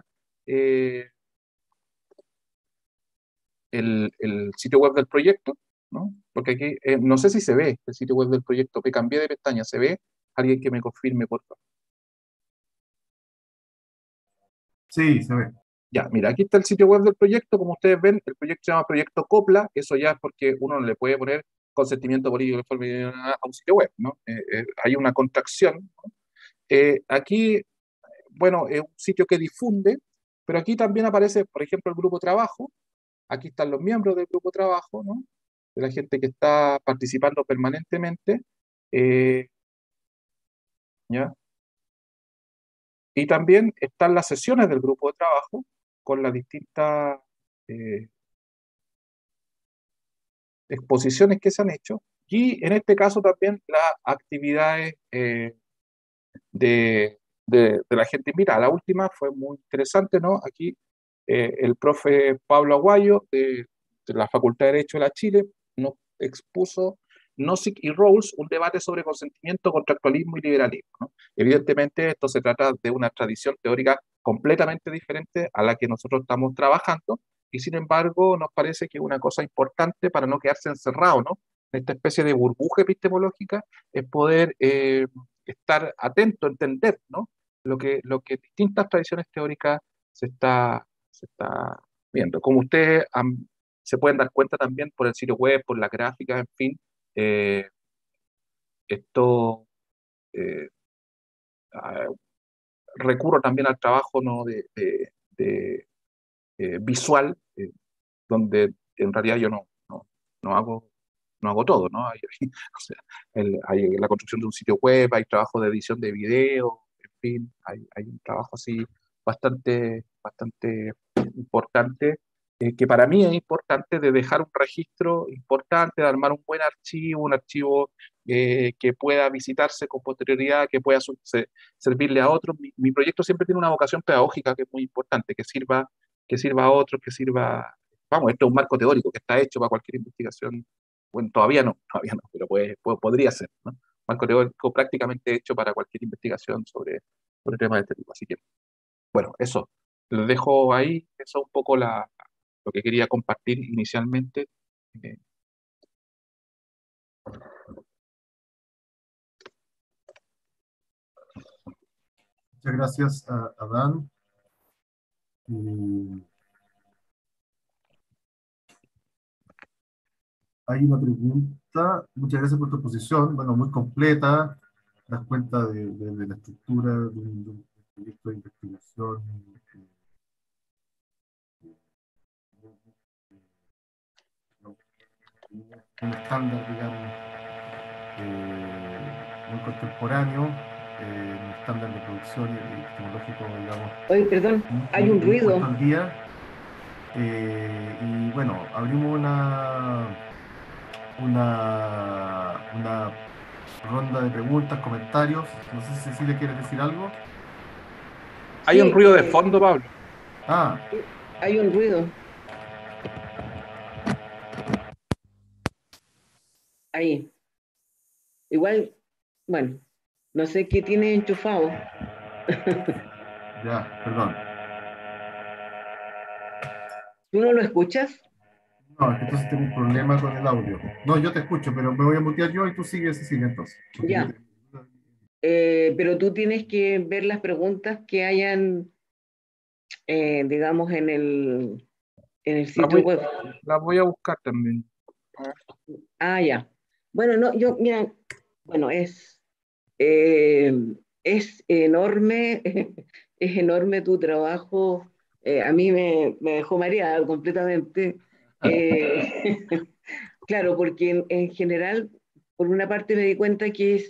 Speaker 3: el sitio web del proyecto, ¿no? Porque aquí, no sé si se ve el sitio web del proyecto, que cambié de pestaña. ¿Se ve? Alguien que me confirme, por favor.
Speaker 1: Sí, se ve.
Speaker 3: Ya, mira, aquí está el sitio web del proyecto. Como ustedes ven, el proyecto se llama Proyecto Copla. Eso ya es porque uno le puede poner consentimiento político a un sitio web, ¿no? Hay una contracción, ¿no? Aquí, bueno, es un sitio que difunde, pero aquí también aparece, por ejemplo, el grupo de trabajo. Aquí están los miembros del grupo de trabajo, ¿no? De la gente que está participando permanentemente. eh, ¿Ya? Y también están las sesiones del grupo de trabajo con las distintas eh, exposiciones que se han hecho. Y en este caso también las actividades de la gente invitada. La última fue muy interesante, ¿no? Aquí el profe Pablo Aguayo de la Facultad de Derecho de la Chile nos expuso Nozick y Rawls, un debate sobre consentimiento, contractualismo y liberalismo, ¿no? Evidentemente esto se trata de una tradición teórica completamente diferente a la que nosotros estamos trabajando, y sin embargo nos parece que una cosa importante para no quedarse encerrado, ¿no? En esta especie de burbuja epistemológica es poder estar atento, entender, ¿no? Lo que distintas tradiciones teóricas se está viendo. Como ustedes se pueden dar cuenta también por el sitio web, por la gráfica, en fin, eh, esto eh, ah, recurro también al trabajo, ¿no? de visual, donde en realidad yo no hago, no hago todo, ¿no? O sea, hay la construcción de un sitio web, hay trabajo de edición de video, en fin, hay un trabajo así bastante importante, que para mí es importante, de dejar un registro importante, de armar un archivo que pueda visitarse con posterioridad, que pueda servirle a otros. Mi proyecto siempre tiene una vocación pedagógica que es muy importante, que sirva a otros, que sirva. Vamos, esto es un marco teórico que está hecho para cualquier investigación. Bueno, todavía no, pero podría ser, ¿no? Marco teórico prácticamente hecho para cualquier investigación sobre temas de este tipo. Así que, bueno, eso. Lo dejo ahí. Eso es un poco lo que quería compartir inicialmente. Eh,
Speaker 1: Muchas gracias, Adán. Y hay una pregunta. Muchas gracias por tu exposición. Bueno, muy completa. Das cuenta de la estructura de un proyecto de investigación. Un estándar, digamos, muy contemporáneo, un estándar de producción tecnológico, digamos,
Speaker 2: Oye, perdón, hay un
Speaker 1: muy puesto
Speaker 2: ruido.
Speaker 1: al día. Y bueno, abrimos una ronda de preguntas, comentarios. No sé si Cecilia quiere decir algo.
Speaker 3: Hay un
Speaker 2: Sí,
Speaker 3: ruido de fondo, Pablo.
Speaker 1: Ah,
Speaker 2: hay un ruido. Ahí. Igual, bueno, no sé qué tiene enchufado.
Speaker 1: ya, perdón.
Speaker 2: ¿Tú no lo escuchas?
Speaker 1: No, es que entonces tengo un problema con el audio. No, yo te escucho, pero me voy a mutear yo y tú sigues, Cecilia, entonces. Porque yo
Speaker 2: Ya. Pero tú tienes que ver las preguntas que hayan, digamos, en el
Speaker 3: La
Speaker 2: sitio
Speaker 3: voy,
Speaker 2: web.
Speaker 3: la voy a buscar también.
Speaker 2: Ah, ya. Bueno, no, mira, bueno, eh, es enorme, es enorme tu trabajo. A mí me dejó mareada completamente. Eh, claro, porque en general, por una parte me di cuenta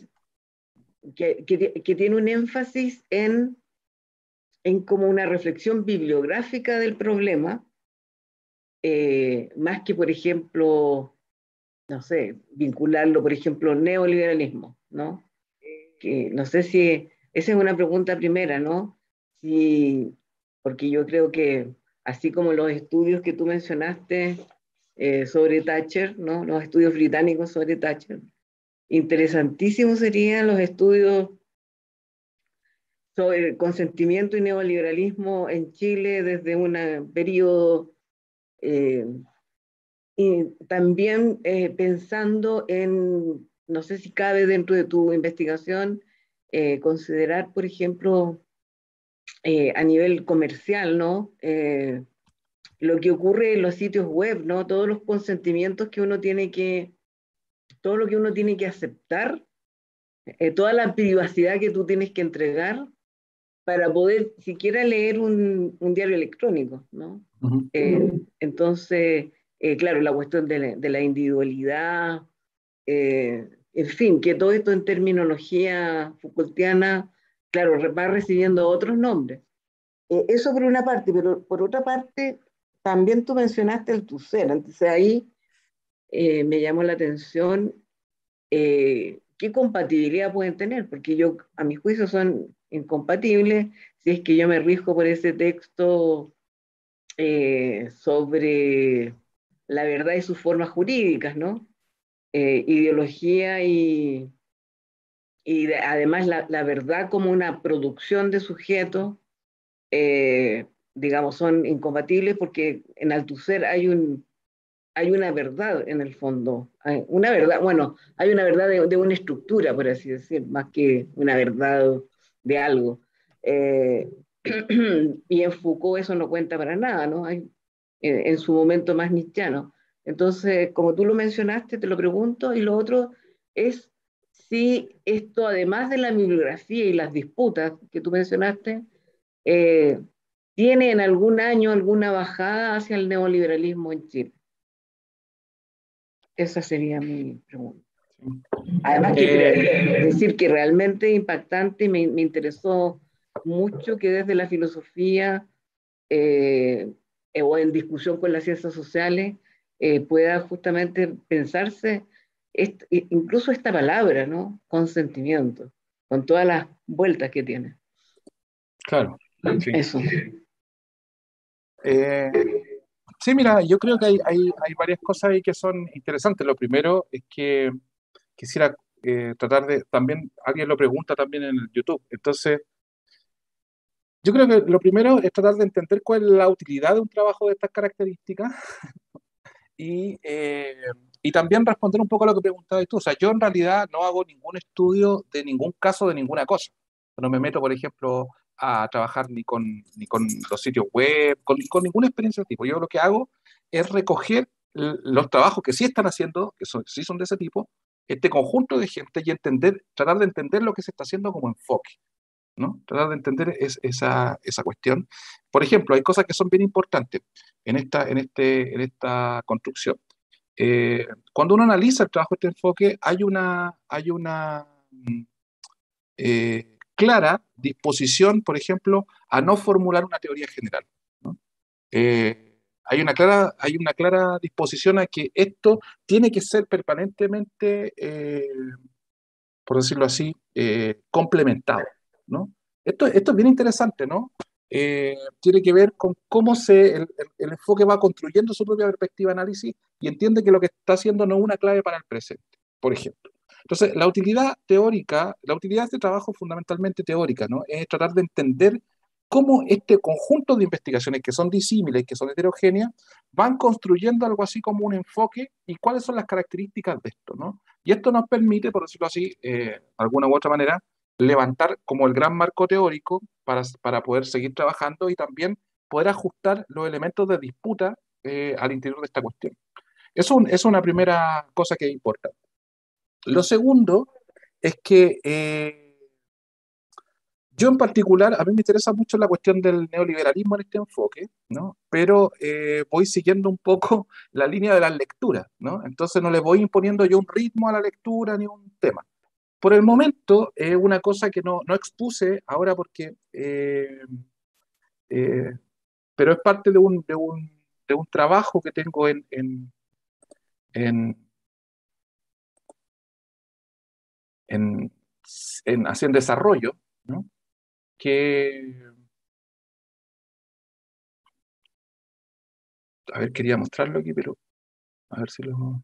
Speaker 2: que tiene un énfasis en como una reflexión bibliográfica del problema, más que, por ejemplo, no sé, vincularlo, por ejemplo, al neoliberalismo, ¿no? Que no sé si, esa es una pregunta primera, ¿no? Si, porque yo creo que, así como los estudios que tú mencionaste sobre Thatcher, ¿no? Los estudios británicos sobre Thatcher, interesantísimos serían los estudios sobre el consentimiento y neoliberalismo en Chile desde un periodo, eh, y también pensando en, no sé si cabe dentro de tu investigación, considerar, por ejemplo, a nivel comercial, ¿no? Lo que ocurre en los sitios web, ¿no? Todos los consentimientos que uno tiene que, todo lo que uno tiene que aceptar, toda la privacidad que tú tienes que entregar para poder siquiera leer un diario electrónico, ¿no?
Speaker 3: Ujú.
Speaker 2: Entonces, claro, la cuestión de la individualidad, en fin, que todo esto en terminología Foucaultiana, claro, va recibiendo otros nombres. Eso por una parte, pero por otra parte, también tú mencionaste el TUSER, entonces ahí me llamó la atención qué compatibilidad pueden tener, porque yo, a mi juicio, son incompatibles si es que yo me rijo por ese texto sobre la verdad y sus formas jurídicas, ¿no? Ideología además la verdad como una producción de sujetos, eh, digamos, son incompatibles porque en Althusser hay una verdad en el fondo, hay una verdad, bueno, hay una verdad de una estructura, por así decir, más que una verdad de algo. Eh, y en Foucault eso no cuenta para nada, ¿no? Hay, en su momento más nietzscheano. Entonces, como tú lo mencionaste, te lo pregunto, y lo otro es si esto, además de la bibliografía y las disputas que tú mencionaste, eh, tiene en algún año alguna bajada hacia el neoliberalismo en Chile. Esa sería mi pregunta. Además, decir que realmente impactante y me interesó mucho que desde la filosofía o en discusión con las ciencias sociales pueda justamente pensarse incluso esta palabra, ¿no? Consentimiento, con todas las vueltas que tiene.
Speaker 3: Claro, sí.
Speaker 2: Eso.
Speaker 3: Eh, sí, mira, yo creo que hay varias cosas ahí que son interesantes. Lo primero es que quisiera tratar de, también alguien lo pregunta también en el YouTube. Entonces, yo creo que lo primero es tratar de entender cuál es la utilidad de un trabajo de estas características y, eh, y también responder un poco a lo que preguntabas tú. O sea, yo en realidad no hago ningún estudio de ningún caso de ninguna cosa. No me meto, por ejemplo, a trabajar ni con los sitios web, con ninguna experiencia de tipo. Yo lo que hago es recoger los trabajos que sí están haciendo, que sí son de ese tipo, este conjunto de gente y entender, tratar de entender lo que se está haciendo como enfoque, ¿no? Tratar de entender esa cuestión. Por ejemplo, hay cosas que son bien importantes en esta construcción. Cuando uno analiza el trabajo de este enfoque, hay una clara disposición, por ejemplo, a no formular una teoría general, ¿no? Hay una clara disposición a que esto tiene que ser permanentemente, por decirlo así, complementado, ¿no? Esto es bien interesante, ¿no? Tiene que ver con cómo el enfoque va construyendo su propia perspectiva de análisis y entiende que lo que está haciendo no es una clave para el presente, por ejemplo. Entonces, la utilidad teórica, la utilidad de este trabajo es fundamentalmente teórica, ¿no? Es tratar de entender cómo este conjunto de investigaciones que son disímiles, que son heterogéneas, van construyendo algo así como un enfoque y cuáles son las características de esto, ¿no? Y esto nos permite, por decirlo así, de alguna u otra manera, levantar como el gran marco teórico para poder seguir trabajando y también poder ajustar los elementos de disputa al interior de esta cuestión. Es una primera cosa que importa. Lo segundo es que yo en particular, a mí me interesa mucho la cuestión del neoliberalismo en este enfoque, ¿no? Pero voy siguiendo un poco la línea de las lecturas, ¿no? Entonces no le voy imponiendo yo un ritmo a la lectura ni un tema. Por el momento, es una cosa que no expuse ahora porque, eh, pero es parte de un trabajo que tengo en, así en desarrollo, ¿no? Que, a ver, quería mostrarlo aquí, pero a ver si lo...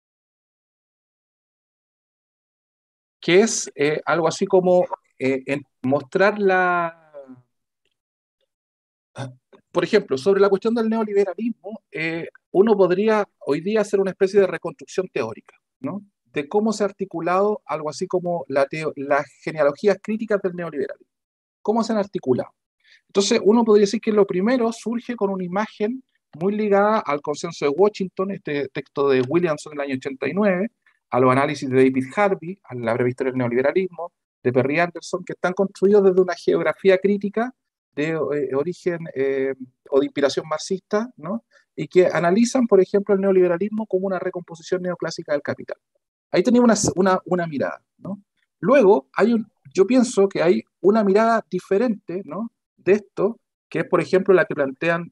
Speaker 3: Que es algo así como mostrar por ejemplo, sobre la cuestión del neoliberalismo, uno podría hoy día hacer una especie de reconstrucción teórica, ¿no? De cómo se ha articulado algo así como las genealogías críticas del neoliberalismo. ¿Cómo se han articulado? Entonces, uno podría decir que lo primero surge con una imagen muy ligada al consenso de Washington, este texto de Williamson del año 89, a los análisis de David Harvey, a la breve historia del neoliberalismo, de Perry Anderson, que están construidos desde una geografía crítica de origen o de inspiración marxista, ¿no? Y que analizan, por ejemplo, el neoliberalismo como una recomposición neoclásica del capital. Ahí tenía una mirada, ¿no? Luego, yo pienso que hay una mirada diferente, ¿no? De esto, que es, por ejemplo, la que plantean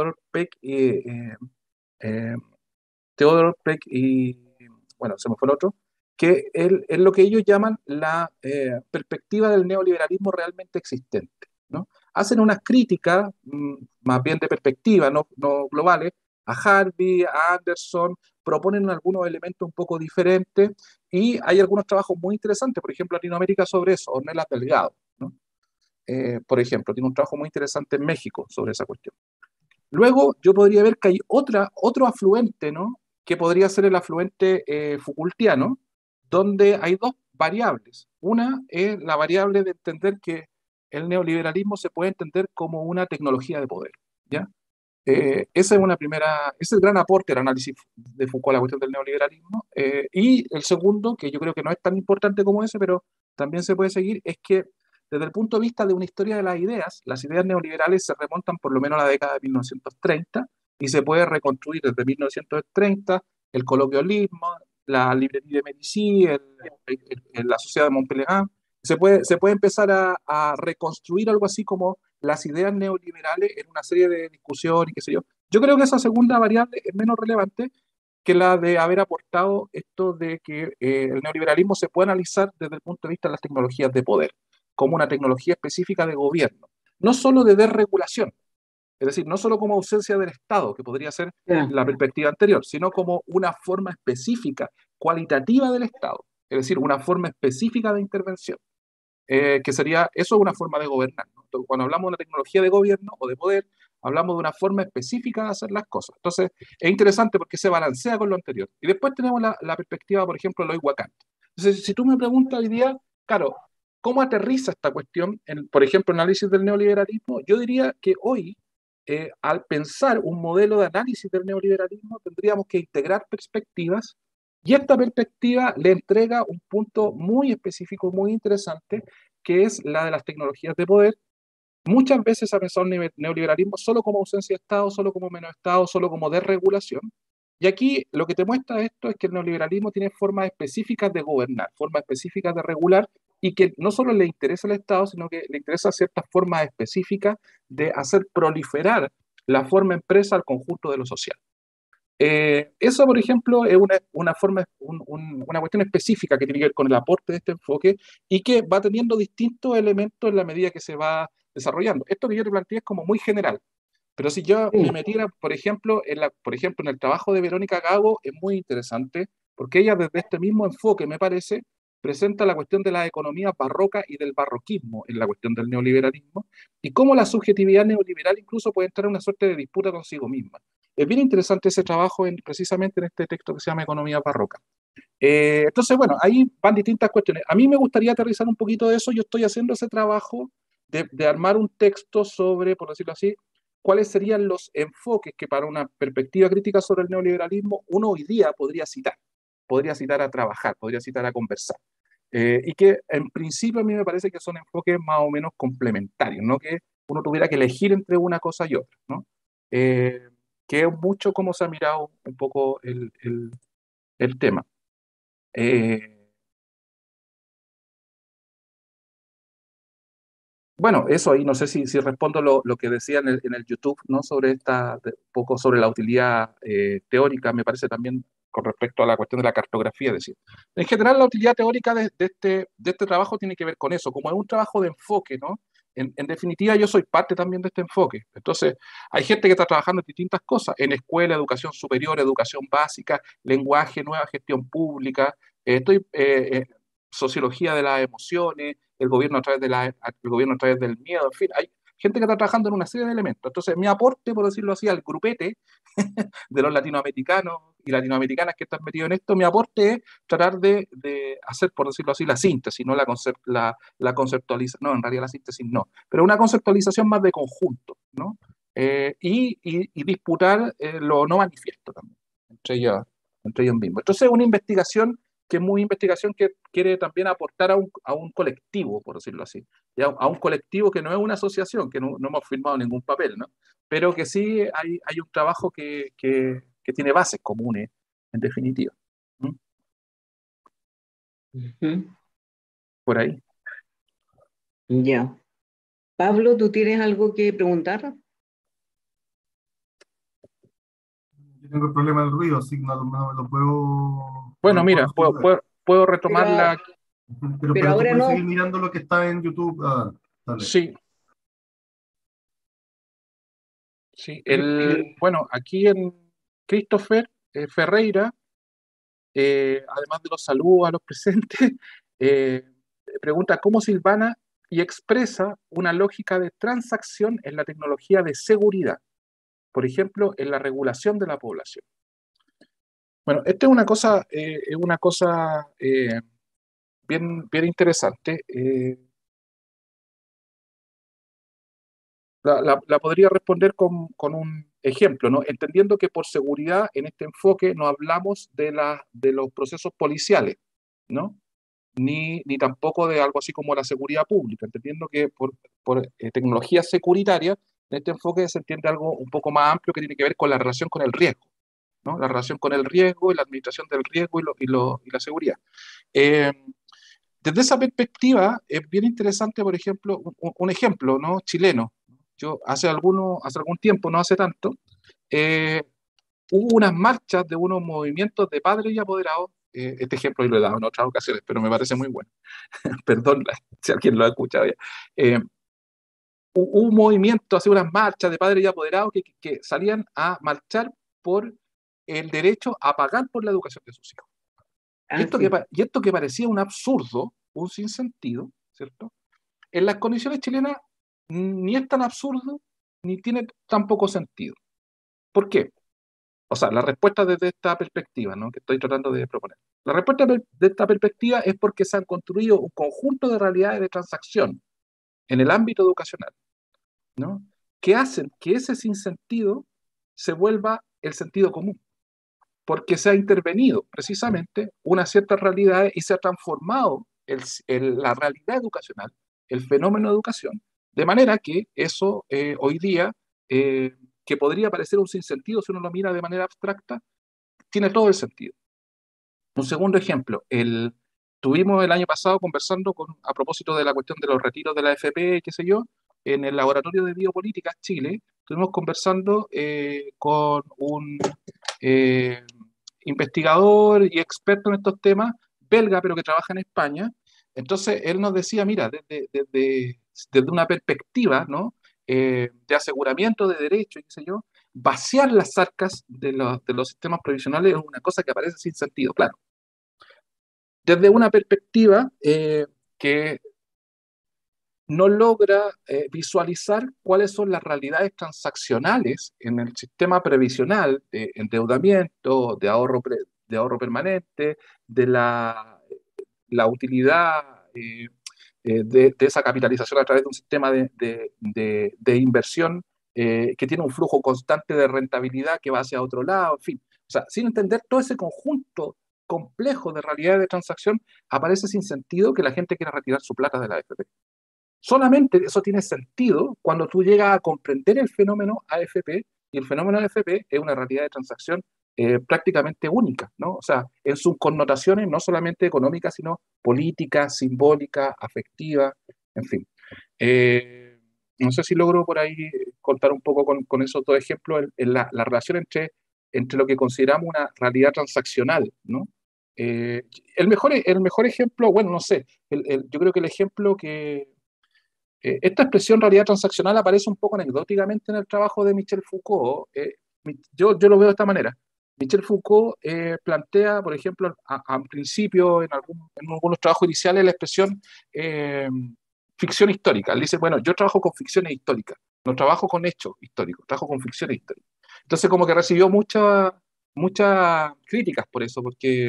Speaker 3: eh, Theodor Peck y, bueno, se me fue el otro, que es lo que ellos llaman la perspectiva del neoliberalismo realmente existente, ¿no? Hacen unas críticas, más bien de perspectiva, no globales, a Harvey, a Anderson, proponen algunos elementos un poco diferentes y hay algunos trabajos muy interesantes, por ejemplo, Latinoamérica sobre eso, Ornelas Delgado, ¿no? Por ejemplo, tiene un trabajo muy interesante en México sobre esa cuestión. Luego yo podría ver que hay otro afluente, ¿no? Que podría ser el afluente Foucaultiano, donde hay dos variables. Una es la variable de entender que el neoliberalismo se puede entender como una tecnología de poder, ¿ya? Esa es una primera, ese es el gran aporte al análisis de Foucault a la cuestión del neoliberalismo. Y el segundo, que yo creo que no es tan importante como ese, pero también se puede seguir, es que desde el punto de vista de una historia de las ideas neoliberales se remontan por lo menos a la década de 1930 y se puede reconstruir desde 1930 el colonialismo, la librería de Medici, la sociedad de Montpellier. Se puede empezar a reconstruir algo así como las ideas neoliberales en una serie de discusiones y qué sé yo. Yo creo que esa segunda variable es menos relevante que la de haber aportado esto de que el neoliberalismo se puede analizar desde el punto de vista de las tecnologías de poder, como una tecnología específica de gobierno, no solo de desregulación, es decir, no solo como ausencia del Estado, que podría ser
Speaker 2: Ya.
Speaker 3: la perspectiva anterior, sino como una forma específica, cualitativa del Estado, es decir, una forma específica de intervención, que sería, eso es una forma de gobernar, ¿no? Entonces, cuando hablamos de una tecnología de gobierno o de poder, hablamos de una forma específica de hacer las cosas. Entonces, es interesante porque se balancea con lo anterior. Y después tenemos la perspectiva, por ejemplo, de Eloy Wacant. Entonces, si tú me preguntas hoy día, claro, ¿cómo aterriza esta cuestión en, por ejemplo, el análisis del neoliberalismo? Yo diría que hoy, al pensar un modelo de análisis del neoliberalismo, tendríamos que integrar perspectivas y esta perspectiva le entrega un punto muy específico, muy interesante, que es la de las tecnologías de poder. Muchas veces se ha pensado el neoliberalismo solo como ausencia de Estado, solo como menos Estado, solo como desregulación. Y aquí lo que te muestra esto es que el neoliberalismo tiene formas específicas de gobernar, formas específicas de regular, y que no solo le interesa el Estado, sino que le interesa ciertas formas específicas de hacer proliferar la forma empresa al conjunto de lo social. Eso, por ejemplo, es una forma, una cuestión específica que tiene que ver con el aporte de este enfoque y que va teniendo distintos elementos en la medida que se va desarrollando. Esto que yo te planteé es como muy general, pero si yo me
Speaker 2: Sí.
Speaker 3: metiera, por ejemplo, en el trabajo de Verónica Gago, es muy interesante, porque ella desde este mismo enfoque, me parece, presenta la cuestión de la economía barroca y del barroquismo en la cuestión del neoliberalismo, y cómo la subjetividad neoliberal incluso puede entrar en una suerte de disputa consigo misma. Es bien interesante ese trabajo precisamente en este texto que se llama Economía Barroca. Entonces, bueno, ahí van distintas cuestiones. A mí me gustaría aterrizar un poquito de eso. Yo estoy haciendo ese trabajo de armar un texto sobre, por decirlo así, cuáles serían los enfoques que para una perspectiva crítica sobre el neoliberalismo uno hoy día podría citar a trabajar, podría citar a conversar. Y que en principio a mí me parece que son enfoques más o menos complementarios, no que uno tuviera que elegir entre una cosa y otra, ¿no? Eh, que es mucho como se ha mirado un poco el tema. Eh, bueno, eso ahí, no sé si respondo lo que decía en el YouTube, ¿no? Sobre un poco sobre la utilidad teórica, me parece también con respecto a la cuestión de la cartografía, es decir. En general, la utilidad teórica de este trabajo tiene que ver con eso, como es un trabajo de enfoque, ¿no? En definitiva, yo soy parte también de este enfoque. Entonces, hay gente que está trabajando en distintas cosas, en escuela, educación superior, educación básica, lenguaje, nueva gestión pública, sociología de las emociones, el gobierno el gobierno a través del miedo, en fin, hay gente que está trabajando en una serie de elementos. Entonces, mi aporte, por decirlo así, al grupete de los latinoamericanos y latinoamericanas que están metidos en esto, mi aporte es tratar de hacer, por decirlo así, la síntesis, no la conceptualización, no, en realidad la síntesis no, pero una conceptualización más de conjunto, ¿no? Y disputar lo no manifiesto también, entre ellos mismos. Entonces, una investigación que es muy investigación que quiere también aportar a un colectivo, por decirlo así, a un colectivo que no es una asociación, que no hemos firmado ningún papel, ¿no? Pero que sí hay un trabajo que tiene bases comunes, en definitiva. ¿Mm? Por ahí.
Speaker 2: Ya. Pablo, ¿tú tienes algo que preguntar?
Speaker 1: Yo tengo el problema del ruido, así que no lo puedo, no
Speaker 3: Bueno,
Speaker 1: lo puedo
Speaker 3: mira,
Speaker 1: resolver.
Speaker 3: puedo retomarla.
Speaker 2: Pero
Speaker 1: Pero tú
Speaker 2: ahora
Speaker 1: puedes seguir
Speaker 2: no.
Speaker 1: mirando lo que está en YouTube. Ah, dale.
Speaker 3: Sí, sí. Bueno, aquí en Christopher Ferreira, además de los saludos a los presentes, eh, pregunta cómo Silvana y expresa una lógica de transacción en la tecnología de seguridad, por ejemplo, en la regulación de la población. Bueno, esta es una cosa bien interesante. La podría responder con un ejemplo, ¿no? Entendiendo que por seguridad en este enfoque no hablamos de los procesos policiales, ¿no? Ni tampoco de algo así como la seguridad pública, entendiendo que por tecnología securitaria, en este enfoque se entiende algo un poco más amplio que tiene que ver con la relación con el riesgo, ¿no? La relación con el riesgo y la administración del riesgo y la seguridad. Eh, Desde esa perspectiva, es bien interesante, por ejemplo, un ejemplo, ¿no? Chileno. Yo hace algún tiempo, no hace tanto, eh, hubo unas marchas de unos movimientos de padres y apoderados. Este ejemplo yo lo he dado en otras ocasiones, pero me parece muy bueno. Perdón si alguien lo ha escuchado ya. Eh, Hubo un movimiento, así unas marchas de padres y apoderados que salían a marchar por el derecho a pagar por la educación de sus hijos.
Speaker 2: Sí.
Speaker 3: Y esto que parecía un absurdo, un sinsentido, ¿cierto? En las condiciones chilenas ni es tan absurdo, ni tiene tan poco sentido. ¿Por qué? O sea, la respuesta desde esta perspectiva, ¿no? Que estoy tratando de proponer. La respuesta de esta perspectiva es porque se han construido un conjunto de realidades de transacción en el ámbito educacional, ¿no? Que hacen que ese sinsentido se vuelva el sentido común, porque se ha intervenido precisamente una cierta realidad y se ha transformado la realidad educacional, el fenómeno de educación, de manera que eso hoy día, que podría parecer un sinsentido si uno lo mira de manera abstracta, tiene todo el sentido. Un segundo ejemplo, tuvimos el año pasado conversando a propósito de la cuestión de los retiros de la AFP, qué sé yo, en el Laboratorio de Biopolíticas Chile, estuvimos conversando con un eh, investigador y experto en estos temas, belga, pero que trabaja en España. Entonces, él nos decía, mira, desde una perspectiva, ¿no? De aseguramiento de derechos, qué sé yo, vaciar las arcas de los sistemas provisionales es una cosa que aparece sin sentido, claro. Desde una perspectiva que no logra visualizar cuáles son las realidades transaccionales en el sistema previsional de endeudamiento, de ahorro permanente, de la utilidad de esa capitalización a través de un sistema de inversión que tiene un flujo constante de rentabilidad que va hacia otro lado, en fin. O sea, sin entender todo ese conjunto complejo de realidades de transacción, aparece sin sentido que la gente quiera retirar su plata de la AFP. Solamente eso tiene sentido cuando tú llegas a comprender el fenómeno AFP, y el fenómeno AFP es una realidad de transacción prácticamente única, ¿no? O sea, en sus connotaciones no solamente económicas, sino políticas, simbólicas, afectivas, en fin. No sé si logro por ahí contar un poco con esos dos ejemplos en la relación entre entre lo que consideramos una realidad transaccional, ¿no? El mejor ejemplo, bueno, no sé, yo creo que el ejemplo que... esta expresión realidad transaccional aparece un poco anecdóticamente en el trabajo de Michel Foucault. Yo lo veo de esta manera. Michel Foucault plantea, por ejemplo, a principio, en algunos trabajos iniciales, la expresión ficción histórica. Él dice, bueno, yo trabajo con ficciones históricas, no trabajo con hechos históricos, trabajo con ficciones históricas. Entonces, como que recibió muchas críticas por eso, porque...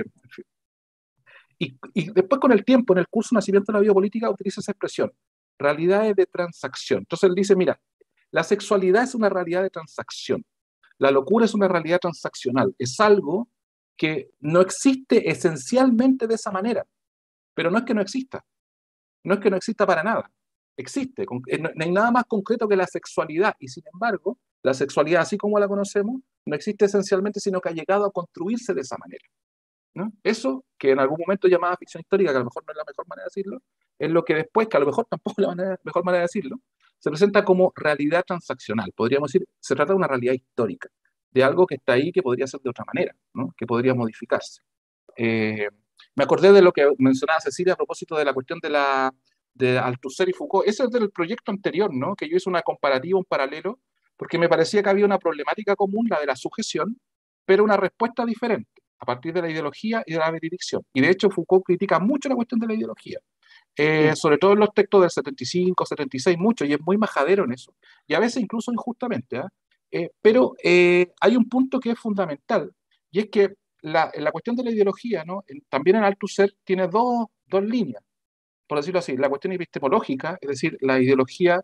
Speaker 3: Y después, con el tiempo, en el curso Nacimiento de la Biopolítica, utiliza esa expresión, realidades de transacción. Entonces él dice, mira, la sexualidad es una realidad de transacción, la locura es una realidad transaccional, es algo que no existe esencialmente de esa manera, pero no es que no exista, no es que no exista para nada, existe, no hay nada más concreto que la sexualidad, y sin embargo, la sexualidad, así como la conocemos, no existe esencialmente, sino que ha llegado a construirse de esa manera, ¿no? Eso, que en algún momento llamaba ficción histórica, que a lo mejor no es la mejor manera de decirlo, es lo que después, que a lo mejor tampoco es la mejor manera de decirlo, se presenta como realidad transaccional. Podríamos decir, se trata de una realidad histórica, de algo que está ahí que podría ser de otra manera, ¿no? Que podría modificarse. Eh, Me acordé de lo que mencionaba Cecilia a propósito de la cuestión de Althusser y Foucault. Ese es del proyecto anterior, ¿no? Que yo hice una comparativa, un paralelo, porque me parecía que había una problemática común, la de la sujeción, pero una respuesta diferente a partir de la ideología y de la veredicción. Y de hecho Foucault critica mucho la cuestión de la ideología, sobre todo en los textos del 75, 76, mucho, y es muy majadero en eso. Y a veces incluso injustamente, pero hay un punto que es fundamental, y es que la cuestión de la ideología, ¿no? También en Althusser tiene dos líneas, por decirlo así, la cuestión epistemológica, es decir, la ideología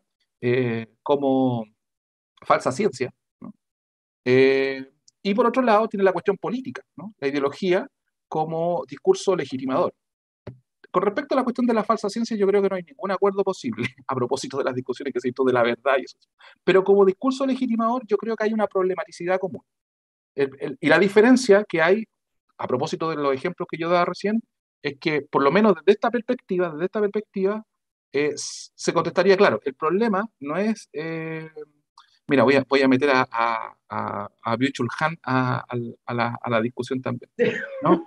Speaker 3: como falsa ciencia, ¿no? Y por otro lado tiene la cuestión política, ¿no? La ideología como discurso legitimador. Con respecto a la cuestión de la falsa ciencia, yo creo que no hay ningún acuerdo posible a propósito de las discusiones que se hizo de la verdad y eso. Pero como discurso legitimador, yo creo que hay una problematicidad común. Y la diferencia que hay, a propósito de los ejemplos que yo daba recién, es que por lo menos desde esta perspectiva, se contestaría, claro, el problema no es, mira, voy a meter a Byung-Chul Han a la discusión también, ¿no?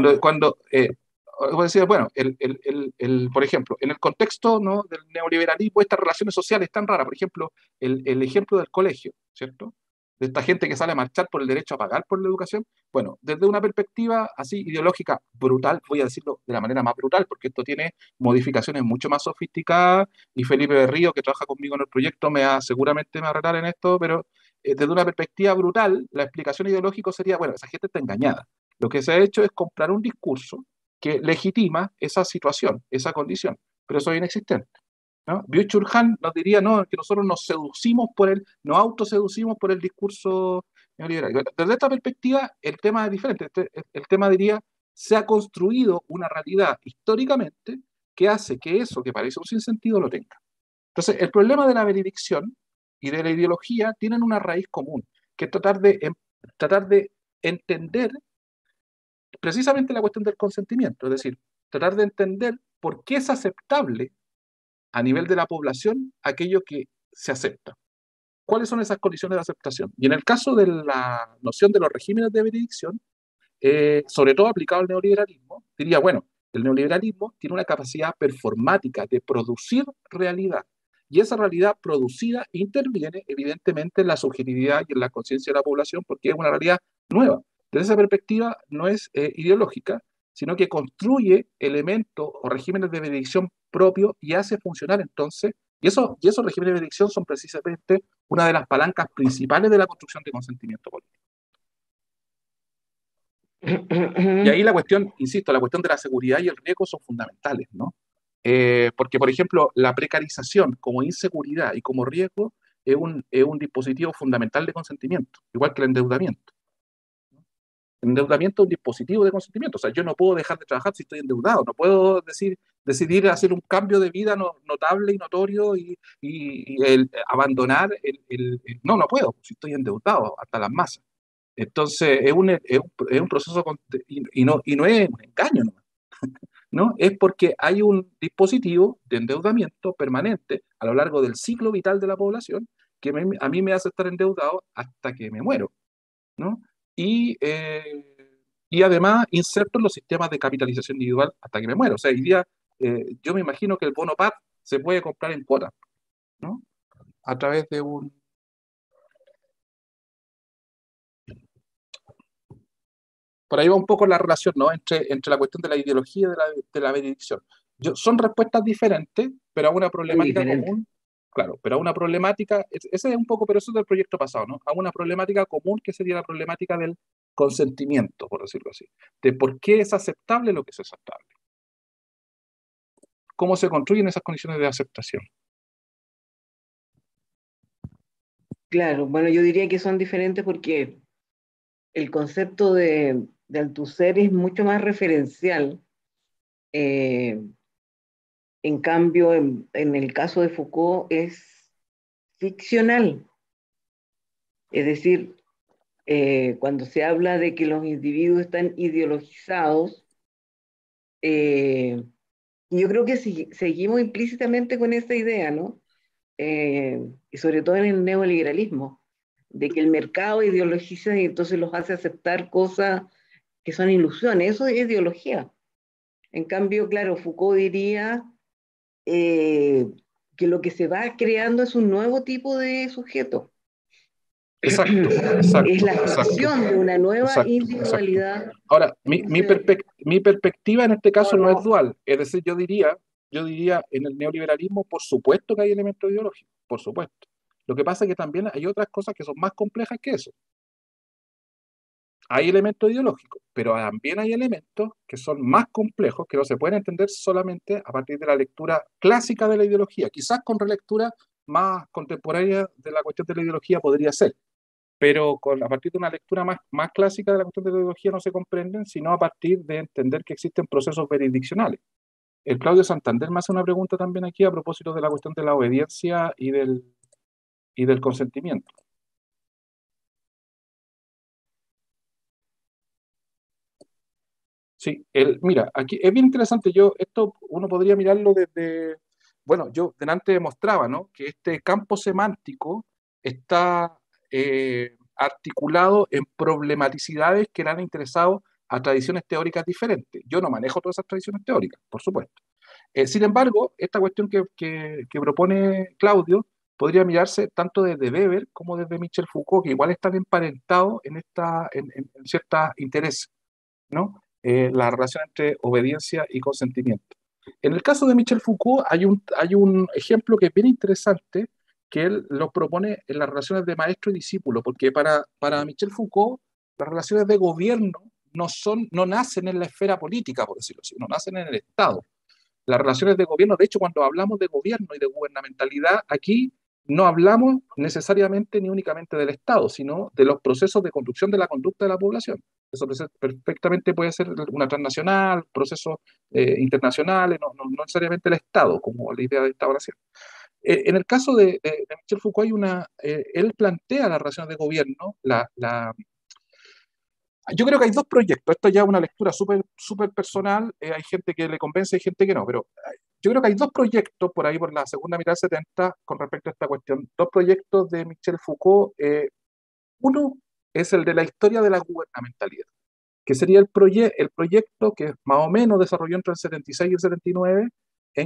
Speaker 3: Voy a decir, bueno, por ejemplo, en el contexto, ¿no? del neoliberalismo, estas relaciones sociales tan raras, por ejemplo, el ejemplo del colegio, ¿cierto? De esta gente que sale a marchar por el derecho a pagar por la educación. Bueno, desde una perspectiva así ideológica brutal, voy a decirlo de la manera más brutal, porque esto tiene modificaciones mucho más sofisticadas, y Felipe Berrío, que trabaja conmigo en el proyecto, seguramente me va a retar en esto, pero desde una perspectiva brutal, la explicación ideológica sería, bueno, esa gente está engañada. Lo que se ha hecho es comprar un discurso que legitima esa situación, esa condición, pero eso es inexistente, ¿no? Byung-Chul Han nos diría, no, que nosotros nos autoseducimos por el discurso neoliberal. Desde esta perspectiva, el tema es diferente. El tema diría, se ha construido una realidad históricamente que hace que eso que parece un sinsentido lo tenga. Entonces, el problema de la veredicción y de la ideología tienen una raíz común, que es tratar de entender precisamente la cuestión del consentimiento, es decir, tratar de entender por qué es aceptable a nivel de la población aquello que se acepta. ¿Cuáles son esas condiciones de aceptación? Y en el caso de la noción de los regímenes de veredicción, sobre todo aplicado al neoliberalismo, diría, bueno, el neoliberalismo tiene una capacidad performática de producir realidad, y esa realidad producida interviene evidentemente en la subjetividad y en la conciencia de la población, porque es una realidad nueva. Desde esa perspectiva no es ideológica, sino que construye elementos o regímenes de veredicción propios y hace funcionar entonces, y esos regímenes de veredicción son precisamente una de las palancas principales de la construcción de consentimiento político. Y ahí la cuestión, insisto, la cuestión de la seguridad y el riesgo son fundamentales, ¿no? Porque, por ejemplo, la precarización como inseguridad y como riesgo es un dispositivo fundamental de consentimiento, igual que el endeudamiento. El endeudamiento es un dispositivo de consentimiento. O sea, yo no puedo dejar de trabajar si estoy endeudado. No puedo decidir hacer un cambio de vida notable y notorio y abandonar no, no puedo, si estoy endeudado hasta las masas. Entonces, es un proceso y no es un engaño, ¿no? Es porque hay un dispositivo de endeudamiento permanente a lo largo del ciclo vital de la población que a mí me hace estar endeudado hasta que me muero, ¿no? y además inserto en los sistemas de capitalización individual hasta que me muero. O sea, hoy día yo me imagino que el bono PAD se puede comprar en cuotas, ¿no? A través de un... Por ahí va un poco la relación, ¿no? Entre la cuestión de la ideología y de la benedicción. Son respuestas diferentes, pero a una
Speaker 2: Son
Speaker 3: problemática
Speaker 2: diferentes.
Speaker 3: común, claro, pero a una problemática, ese es un poco, pero eso es del proyecto pasado, ¿no? A una problemática común que sería la problemática del consentimiento, por decirlo así, de por qué es aceptable lo que es aceptable, cómo se construyen esas condiciones de aceptación.
Speaker 2: Claro, bueno, yo diría que son diferentes porque el concepto de Althusser es mucho más referencial. Eh, en cambio, en el caso de Foucault es ficcional. Es decir, cuando se habla de que los individuos están ideologizados, eh, yo creo que seguimos implícitamente con esa idea, ¿no? Y sobre todo en el neoliberalismo, de que el mercado ideologiza y entonces los hace aceptar cosas que son ilusiones. Eso es ideología. En cambio, claro, Foucault diría eh, que lo que se va creando es un nuevo tipo de sujeto.
Speaker 3: Exacto,
Speaker 2: Es
Speaker 3: exacto,
Speaker 2: la
Speaker 3: exacto,
Speaker 2: ficción de una nueva
Speaker 3: exacto, exacto.
Speaker 2: individualidad.
Speaker 3: Ahora,
Speaker 2: Entonces,
Speaker 3: mi perspectiva en este
Speaker 2: no,
Speaker 3: caso no es
Speaker 2: no,
Speaker 3: dual, es decir, yo diría en el neoliberalismo, por supuesto que hay elementos ideológicos, por supuesto. Lo que pasa es que también hay otras cosas que son más complejas que eso. Hay elementos ideológicos, pero también hay elementos que son más complejos, que no se pueden entender solamente a partir de la lectura clásica de la ideología. Quizás con relectura más contemporánea de la cuestión de la ideología podría ser, pero a partir de una lectura más clásica de la cuestión de la ideología no se comprenden, sino a partir de entender que existen procesos jurisdiccionales. El Claudio Santander me hace una pregunta también aquí a propósito de la cuestión de la obediencia y del consentimiento. Sí, mira, aquí es bien interesante. Esto uno podría mirarlo desde, bueno, yo delante demostraba, ¿no? Que este campo semántico está articulado en problematicidades que le han interesado a tradiciones teóricas diferentes. Yo no manejo todas esas tradiciones teóricas, por supuesto. Sin embargo, esta cuestión que propone Claudio podría mirarse tanto desde Weber como desde Michel Foucault, que igual están emparentados en ciertos intereses, ¿no? La relación entre obediencia y consentimiento. En el caso de Michel Foucault hay un ejemplo que es bien interesante, que él lo propone en las relaciones de maestro y discípulo, porque para Michel Foucault las relaciones de gobierno no nacen en la esfera política, por decirlo así, no nacen en el Estado. Las relaciones de gobierno, de hecho, cuando hablamos de gobierno y de gubernamentalidad, aquí no hablamos necesariamente ni únicamente del Estado, sino de los procesos de construcción de la conducta de la población. Eso perfectamente puede ser una transnacional, procesos internacionales, no necesariamente el Estado, como la idea de esta oración. En el caso de Michel Foucault, él plantea las relaciones de gobierno, yo creo que hay dos proyectos. Esto ya es una lectura súper personal. Hay gente que le convence y gente que no. Pero yo creo que hay dos proyectos por ahí, por la segunda mitad del 70, con respecto a esta cuestión. Dos proyectos de Michel Foucault. Uno es el de la historia de la gubernamentalidad, que sería el proyecto que más o menos desarrolló entre el 76 y el 79, en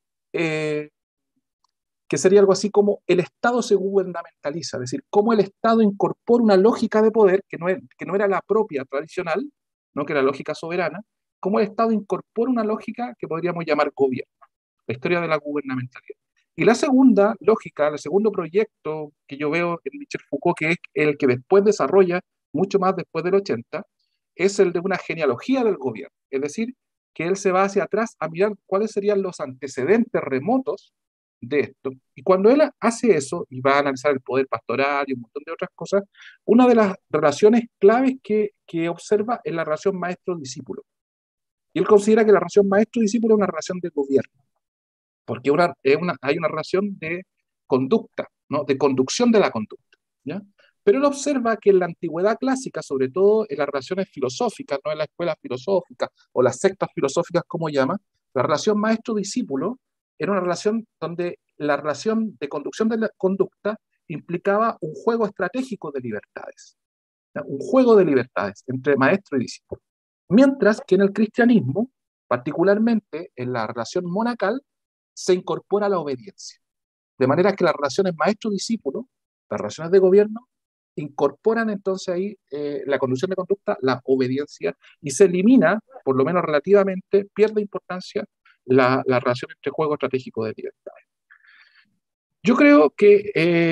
Speaker 3: que sería algo así como el Estado se gubernamentaliza, es decir, cómo el Estado incorpora una lógica de poder que no era la propia tradicional, ¿no? Que era la lógica soberana, cómo el Estado incorpora una lógica que podríamos llamar gobierno, la historia de la gubernamentalidad. Y la segunda lógica, el segundo proyecto que yo veo en Michel Foucault, que es el que después desarrolla, mucho más después del 80, es el de una genealogía del gobierno, es decir, que él se va hacia atrás a mirar cuáles serían los antecedentes remotos de esto. Y cuando él hace eso y va a analizar el poder pastoral y un montón de otras cosas, una de las relaciones claves que observa es la relación maestro-discípulo. Y él considera que la relación maestro-discípulo es una relación de gobierno, porque hay una relación de conducta, ¿no? De conducción de la conducta, ¿ya? Pero él observa que en la antigüedad clásica, sobre todo en las relaciones filosóficas, no en las escuelas filosóficas o las sectas filosóficas, como llama, la relación maestro-discípulo era una relación donde la relación de conducción de la conducta implicaba un juego estratégico de libertades. Un juego de libertades entre maestro y discípulo. Mientras que en el cristianismo, particularmente en la relación monacal, se incorpora la obediencia. De manera que las relaciones maestro-discípulo, las relaciones de gobierno, incorporan entonces ahí la conducción de conducta, la obediencia, y se elimina, por lo menos relativamente, pierde importancia la relación entre juego estratégico de libertades. Yo creo que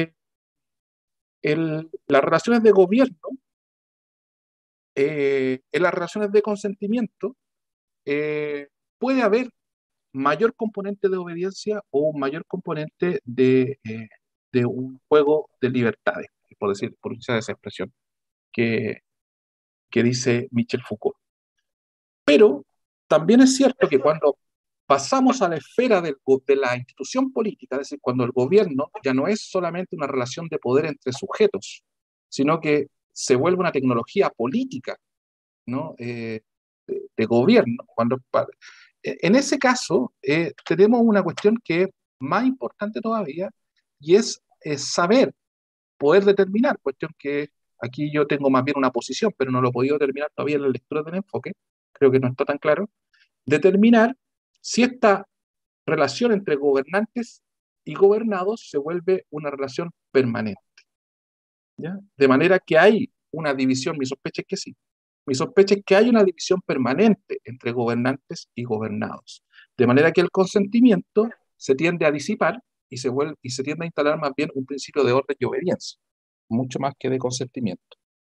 Speaker 3: las relaciones de gobierno, en las relaciones de consentimiento, puede haber mayor componente de obediencia o un mayor componente de un juego de libertades, por usar esa expresión que, que dice Michel Foucault. Pero también es cierto que cuando pasamos a la esfera de la institución política, es decir, cuando el gobierno ya no es solamente una relación de poder entre sujetos, sino que se vuelve una tecnología política, ¿no? De gobierno. En ese caso, tenemos una cuestión que es más importante todavía, y es saber, poder determinar, cuestión que aquí yo tengo más bien una posición, pero no lo he podido determinar todavía en la lectura del enfoque, creo que no está tan claro, determinar si esta relación entre gobernantes y gobernados se vuelve una relación permanente, ¿ya? De manera que hay una división, mi sospecha es que sí. Mi sospecha es que hay una división permanente entre gobernantes y gobernados. De manera que el consentimiento se tiende a disipar y se tiende a instalar más bien un principio de orden y obediencia, mucho más que de consentimiento.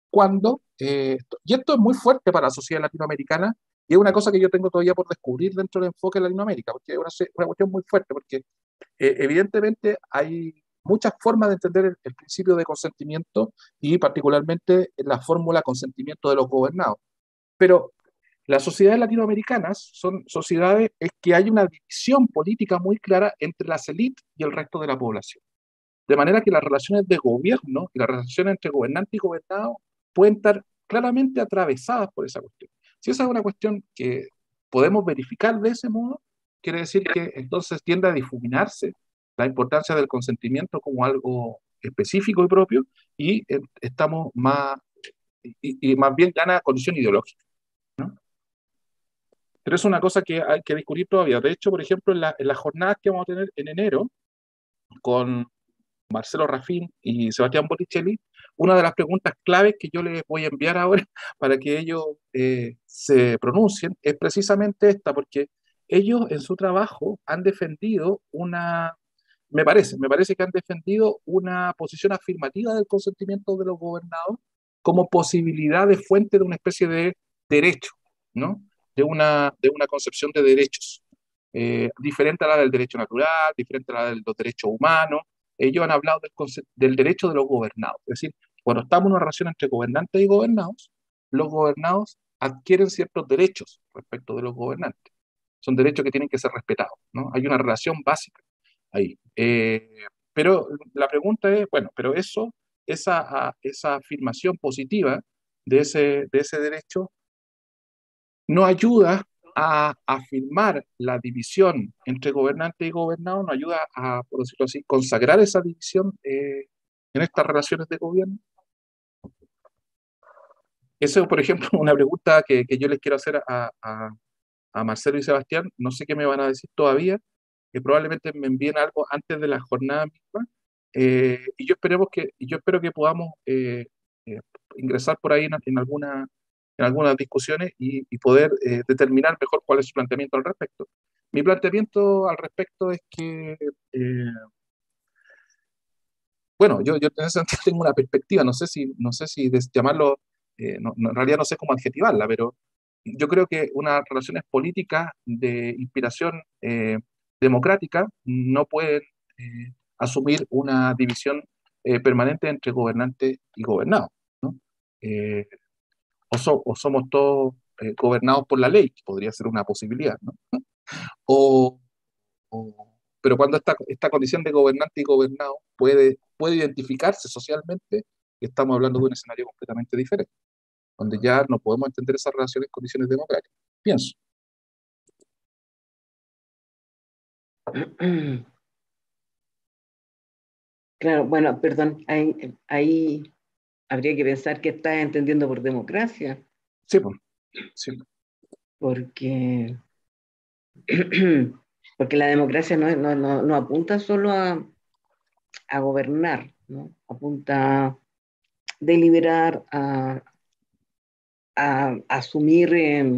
Speaker 3: Y esto es muy fuerte para la sociedad latinoamericana, y es una cosa que yo tengo todavía por descubrir dentro del enfoque de Latinoamérica, porque es una cuestión muy fuerte, porque evidentemente hay muchas formas de entender el principio de consentimiento y particularmente la fórmula consentimiento de los gobernados. Pero las sociedades latinoamericanas son sociedades en que hay una división política muy clara entre las élites y el resto de la población. De manera que las relaciones de gobierno y las relaciones entre gobernante y gobernado pueden estar claramente atravesadas por esa cuestión. Si esa es una cuestión que podemos verificar de ese modo, quiere decir que entonces tiende a difuminarse la importancia del consentimiento como algo específico y propio, y estamos más, y más bien gana condición ideológica, ¿no? Pero es una cosa que hay que descubrir todavía. De hecho, por ejemplo, en las jornadas que vamos a tener en enero, con Marcelo Rafín y Sebastián Botticelli, una de las preguntas claves que yo les voy a enviar ahora para que ellos se pronuncien es precisamente esta, porque ellos en su trabajo han defendido me parece que han defendido una posición afirmativa del consentimiento de los gobernados como posibilidad de fuente de una especie de derecho, ¿no? De una concepción de derechos, diferente a la del derecho natural, diferente a la de los derechos humanos. Ellos han hablado del derecho de los gobernados. Es decir, cuando estamos en una relación entre gobernantes y gobernados, los gobernados adquieren ciertos derechos respecto de los gobernantes. Son derechos que tienen que ser respetados, ¿no? Hay una relación básica ahí. Pero la pregunta es, bueno, pero esa afirmación positiva de ese derecho no ayuda a afirmar la división entre gobernante y gobernado, no ayuda a, por decirlo así, consagrar esa división en estas relaciones de gobierno. Eso es, por ejemplo, una pregunta que yo les quiero hacer a Marcelo y Sebastián. No sé qué me van a decir todavía, que probablemente me envíen algo antes de la jornada misma, y yo espero que podamos eh, ingresar por ahí en algunas discusiones y poder determinar mejor cuál es su planteamiento al respecto. Mi planteamiento al respecto es que, bueno, yo en ese sentido tengo una perspectiva, no sé si llamarlo, en realidad no sé cómo adjetivarla, pero yo creo que unas relaciones políticas de inspiración democrática no pueden asumir una división permanente entre gobernantes y gobernados, ¿no? Eh, o somos todos gobernados por la ley, que podría ser una posibilidad, ¿no? O, pero cuando esta condición de gobernante y gobernado puede identificarse socialmente, estamos hablando de un escenario completamente diferente, donde ya no podemos entender esas relaciones en condiciones democráticas. Pienso.
Speaker 2: Claro, bueno, perdón, ahí habría que pensar qué estás entendiendo por democracia,
Speaker 3: Sí, pues, sí.
Speaker 2: porque, porque la democracia no apunta solo a gobernar, ¿no? Apunta a deliberar, a asumir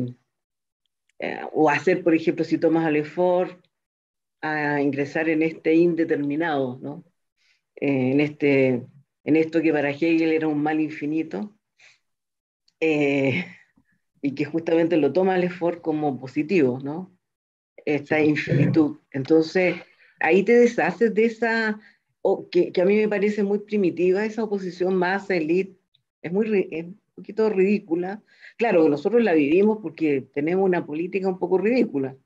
Speaker 2: o hacer, por ejemplo, si tomas al effort, a ingresar en este indeterminado, ¿no? En, en esto que para Hegel era un mal infinito, eh, y que justamente lo toma el effort como positivo, ¿no?
Speaker 3: Sí,
Speaker 2: Esta
Speaker 3: pues.
Speaker 2: infinitud. Entonces, ahí te deshaces de esa, que a mí me parece muy primitiva, esa oposición más elite, es un poquito ridícula. Claro, nosotros la vivimos porque tenemos una política un poco ridícula.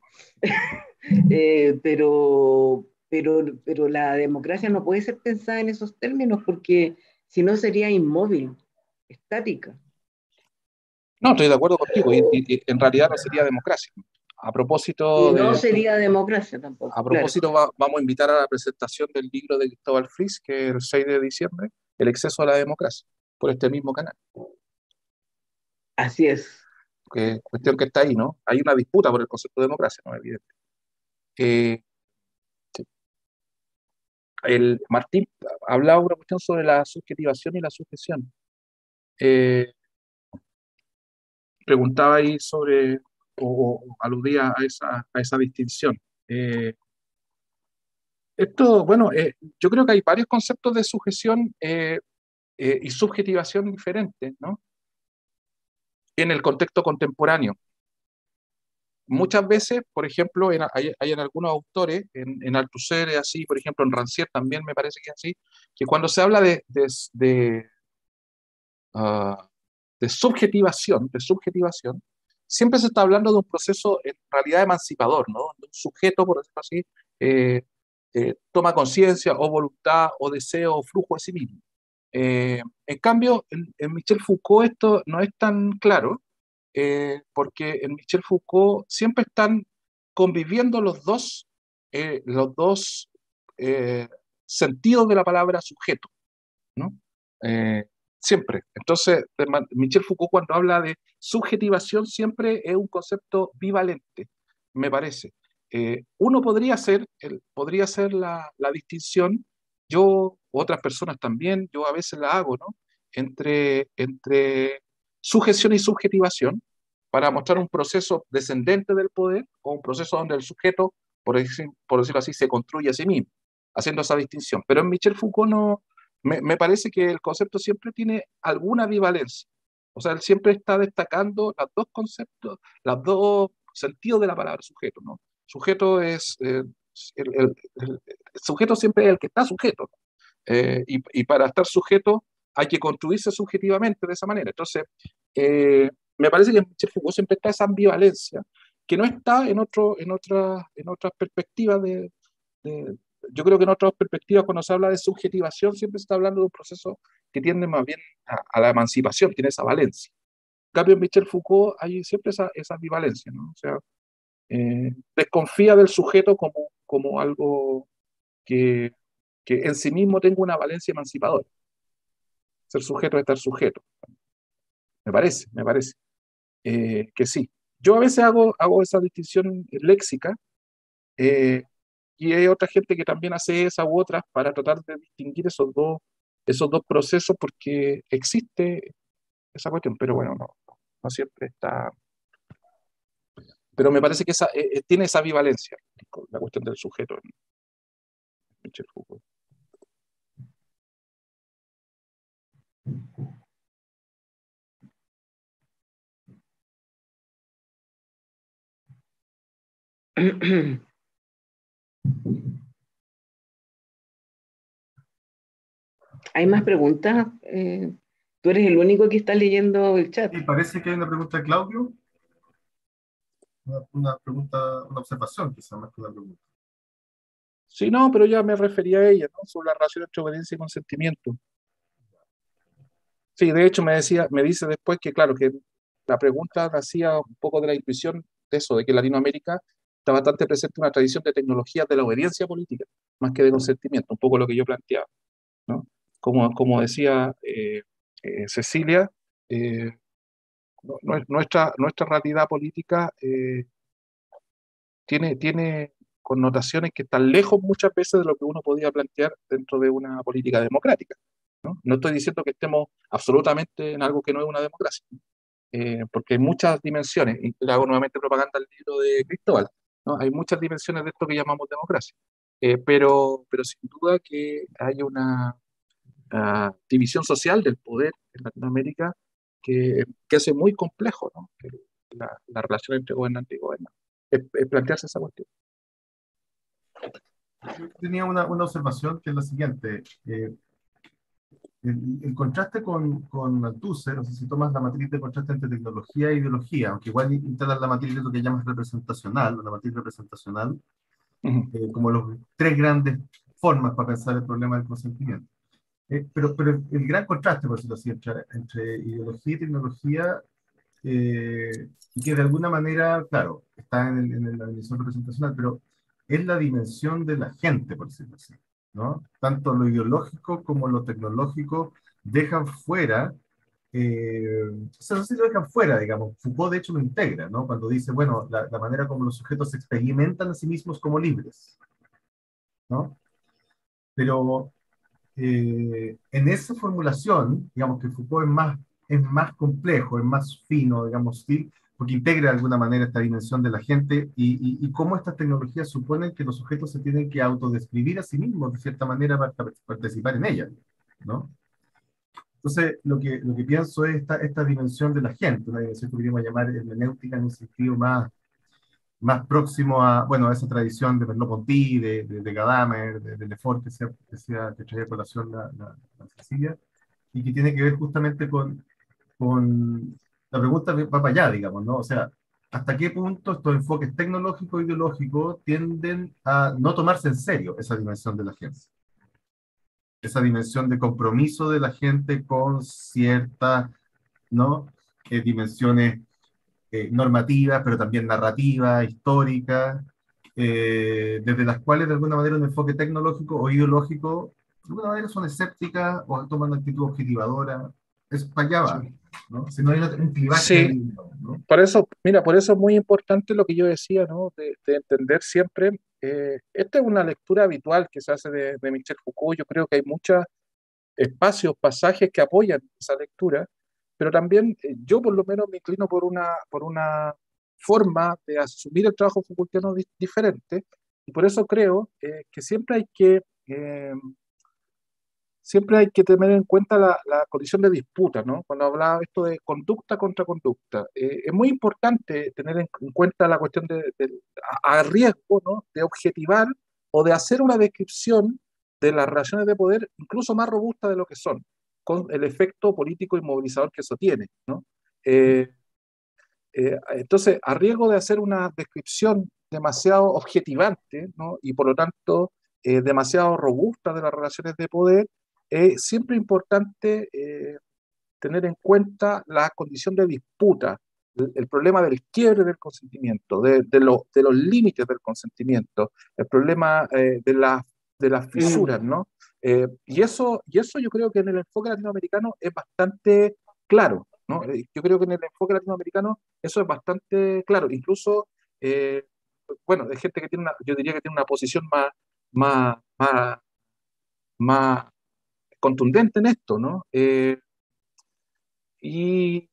Speaker 2: Pero la democracia no puede ser pensada en esos términos porque si no sería inmóvil, estática.
Speaker 3: No, estoy de acuerdo contigo, y en realidad no sería democracia. A
Speaker 2: Y
Speaker 3: propósito
Speaker 2: no
Speaker 3: de,
Speaker 2: sería democracia tampoco,
Speaker 3: a
Speaker 2: claro.
Speaker 3: propósito vamos a invitar a la presentación del libro de Cristóbal Fritz, que es el 6 de diciembre, El exceso de la democracia, por este mismo canal.
Speaker 2: Así es.
Speaker 3: Que cuestión que está ahí, ¿no? Hay una disputa por el concepto de democracia, ¿no? Evidente. Eh, sí. El Martín hablaba una cuestión sobre la subjetivación y la sujeción. Eh, Preguntaba ahí sobre, o aludía a esa distinción. Eh, bueno, yo creo que hay varios conceptos de sujeción y subjetivación diferentes, ¿no? En el contexto contemporáneo. Muchas veces, por ejemplo, hay en algunos autores, en Althusser es así, por ejemplo, en Rancière también me parece que es así, que cuando se habla ah, de subjetivación, siempre se está hablando de un proceso en realidad emancipador, ¿no? De un sujeto, por decirlo así, eh, toma conciencia o voluntad o deseo o flujo de sí mismo. En cambio, en Michel Foucault esto no es tan claro, porque en Michel Foucault siempre están conviviendo los dos sentidos de la palabra sujeto, ¿no? Eh, Siempre. Entonces, Michel Foucault cuando habla de subjetivación siempre es un concepto bivalente, me parece. Uno podría hacer la distinción, yo, otras personas también, yo a veces la hago, ¿no? Entre sujeción y subjetivación, para mostrar un proceso descendente del poder o un proceso donde el sujeto, por decirlo así, se construye a sí mismo, haciendo esa distinción. Pero en Michel Foucault no, me parece que el concepto siempre tiene alguna ambivalencia. O sea, él siempre está destacando los dos conceptos, los dos sentidos de la palabra sujeto, ¿no? Sujeto es, el sujeto siempre es el que está sujeto. Y para estar sujeto hay que construirse subjetivamente de esa manera. Entonces, me parece que en Michel Foucault siempre está esa ambivalencia que no está en otras perspectivas de, yo creo que en otras perspectivas, cuando se habla de subjetivación, siempre se está hablando de un proceso que tiende más bien a la emancipación, tiene esa valencia. En cambio, en Michel Foucault hay siempre esa ambivalencia, ¿no? O sea, desconfía del sujeto como algo que, que en sí mismo tenga una valencia emancipadora. Ser sujeto es estar sujeto. Me parece que sí. Yo a veces hago esa distinción léxica, eh, y hay otra gente que también hace esa u otra para tratar de distinguir esos dos procesos porque existe esa cuestión, pero bueno, no siempre está. Pero me parece que tiene esa ambivalencia, la cuestión del sujeto en Michel Foucault.
Speaker 2: ¿Hay más preguntas? Tú eres el único que está leyendo el chat.
Speaker 1: Y parece que hay una pregunta de Claudio, una pregunta, una observación, quizás más que una pregunta.
Speaker 3: Sí, no, pero ya me refería a ella, ¿no? Sobre la relación entre obediencia y consentimiento. Sí, de hecho me dice después que, claro, que la pregunta hacía un poco de la intuición de eso, de que en Latinoamérica está bastante presente una tradición de tecnologías de la obediencia política, más que de consentimiento, un poco lo que yo planteaba, ¿no? Como decía, Cecilia, nuestra realidad política tiene connotaciones que están lejos muchas veces de lo que uno podía plantear dentro de una política democrática, ¿no? No estoy diciendo que estemos absolutamente en algo que no es una democracia, porque hay muchas dimensiones, y le hago nuevamente propaganda al libro de Cristóbal, ¿no? Hay muchas dimensiones de esto que llamamos democracia, pero sin duda que hay una división social del poder en Latinoamérica que hace muy complejo, ¿no? La relación entre gobernante y gobernante. Es plantearse esa cuestión.
Speaker 1: Yo tenía una observación que es la siguiente. El contraste con Althusser, o sea, si tomas la matriz de contraste entre tecnología e ideología, aunque igual instalas la matriz de lo que llamas representacional, una matriz representacional, como los tres grandes formas para pensar el problema del consentimiento. Pero el gran contraste, por decirlo así, entre ideología y tecnología, y que de alguna manera, claro, está en la dimensión representacional, pero es la dimensión de la gente, por decirlo así, ¿no? Tanto lo ideológico como lo tecnológico dejan fuera, o sea, no sé si lo dejan fuera, digamos, Foucault de hecho lo integra, ¿no? Cuando dice, bueno, la manera como los sujetos se experimentan a sí mismos como libres, ¿no? Pero en esa formulación, digamos que Foucault es más complejo, es más fino, digamos, sí, porque integra de alguna manera esta dimensión de la gente y cómo estas tecnologías suponen que los sujetos se tienen que autodescribir a sí mismos de cierta manera para participar en ellas, ¿no? Entonces, lo que pienso es esta dimensión de la gente, una dimensión que podríamos llamar hermenéutica en un sentido más próximo a, bueno, a esa tradición de Merleau-Ponty, de Gadamer, de Lefort, que traía a colación la Cecilia, y que tiene que ver justamente con la pregunta va para allá, digamos, ¿no? O sea, ¿hasta qué punto estos enfoques tecnológicos e ideológicos tienden a no tomarse en serio esa dimensión de la agencia? Esa dimensión de compromiso de la gente con ciertas, ¿no? Dimensiones normativas, pero también narrativas, históricas, desde las cuales de alguna manera un enfoque tecnológico o ideológico, de alguna manera son escépticas o toman una actitud objetivadora. Es para allá va,
Speaker 3: Sí.
Speaker 1: ¿no? Si no hay un clivaje
Speaker 3: Sí,
Speaker 1: ahí, ¿no?
Speaker 3: por eso, mira, por eso es muy importante lo que yo decía, ¿no? De entender siempre, esta es una lectura habitual que se hace de Michel Foucault. Yo creo que hay muchos espacios, pasajes que apoyan esa lectura, pero también yo por lo menos me inclino por una forma de asumir el trabajo Foucaultiano diferente, y por eso creo que siempre hay que tener en cuenta la condición de disputa, ¿no? Cuando hablaba esto de conducta contra conducta, es muy importante tener en cuenta la cuestión a riesgo, ¿no? De objetivar o de hacer una descripción de las relaciones de poder incluso más robusta de lo que son, con el efecto político y movilizador que eso tiene, ¿no? Entonces, a riesgo de hacer una descripción demasiado objetivante, ¿no? Y por lo tanto demasiado robusta de las relaciones de poder, es siempre importante tener en cuenta la condición de disputa, el problema del quiebre del consentimiento, de los límites del consentimiento, el problema de las fisuras, ¿no? Y eso yo creo que en el enfoque latinoamericano es bastante claro, ¿no? Yo creo que en el enfoque latinoamericano eso es bastante claro. Incluso, bueno, de gente que tiene yo diría que tiene una posición más, más, más contundente en esto, ¿no? Y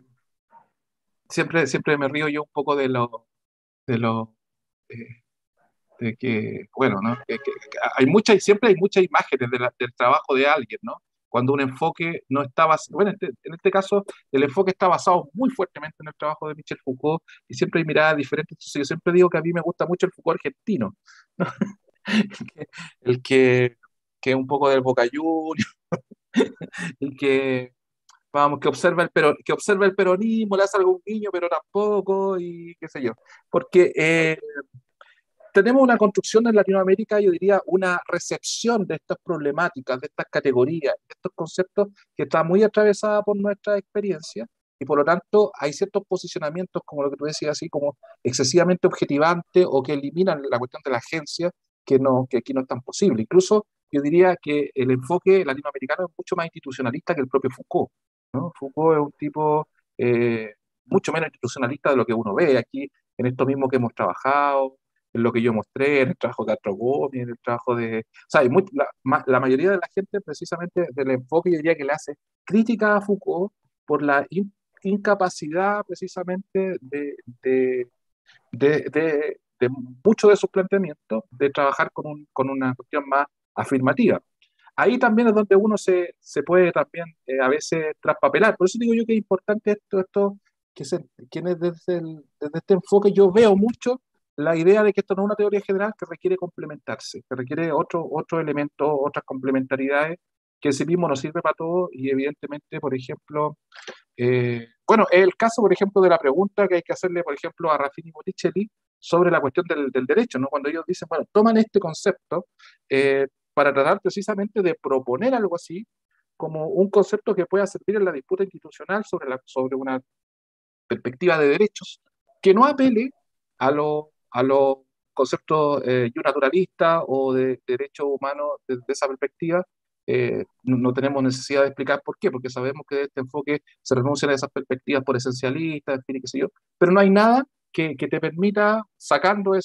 Speaker 3: siempre me río yo un poco de lo, eh, de que, bueno, ¿no? Siempre hay muchas imágenes del trabajo de alguien, ¿no? Cuando un enfoque no está basado, bueno, en este caso, el enfoque está basado muy fuertemente en el trabajo de Michel Foucault y siempre hay miradas diferentes. Entonces, yo siempre digo que a mí me gusta mucho el Foucault argentino, ¿no? el que, que es un poco del Boca Juniors, el que vamos, que observa el peronismo, le hace algún guiño, pero tampoco, y qué sé yo. Porque tenemos una construcción en Latinoamérica, yo diría, una recepción de estas problemáticas, de estas categorías, de estos conceptos que está muy atravesada por nuestra experiencia, y por lo tanto hay ciertos posicionamientos, como lo que tú decías, así como excesivamente objetivantes o que eliminan la cuestión de la agencia, que aquí no es tan posible. Incluso yo diría que el enfoque latinoamericano es mucho más institucionalista que el propio Foucault, ¿no? Foucault es un tipo mucho menos institucionalista de lo que uno ve aquí, en esto mismo que hemos trabajado, en lo que yo mostré, en el trabajo de Castro Gómez, en el trabajo de... O sea, la mayoría de la gente precisamente del enfoque, yo diría que le hace crítica a Foucault por la incapacidad precisamente de muchos de sus planteamientos de trabajar con una cuestión más afirmativa. Ahí también es donde uno se puede también a veces traspapelar. Por eso digo yo que es importante que desde este enfoque yo veo mucho la idea de que esto no es una teoría general que requiere complementarse, que requiere otro elementos, otras complementariedades, que en sí mismo no sirve para todo y evidentemente, por ejemplo, bueno, es el caso, por ejemplo, de la pregunta que hay que hacerle, por ejemplo, a Raffini Botticelli sobre la cuestión del derecho, ¿no? Cuando ellos dicen, bueno, toman este concepto para tratar precisamente de proponer algo así como un concepto que pueda servir en la disputa institucional sobre una perspectiva de derechos que no apele a los conceptos naturalistas o de derechos humanos desde esa perspectiva. No tenemos necesidad de explicar por qué, porque sabemos que de este enfoque se renuncian a esas perspectivas por esencialistas, en fin, qué sé yo, pero no hay nada que te permita, sacando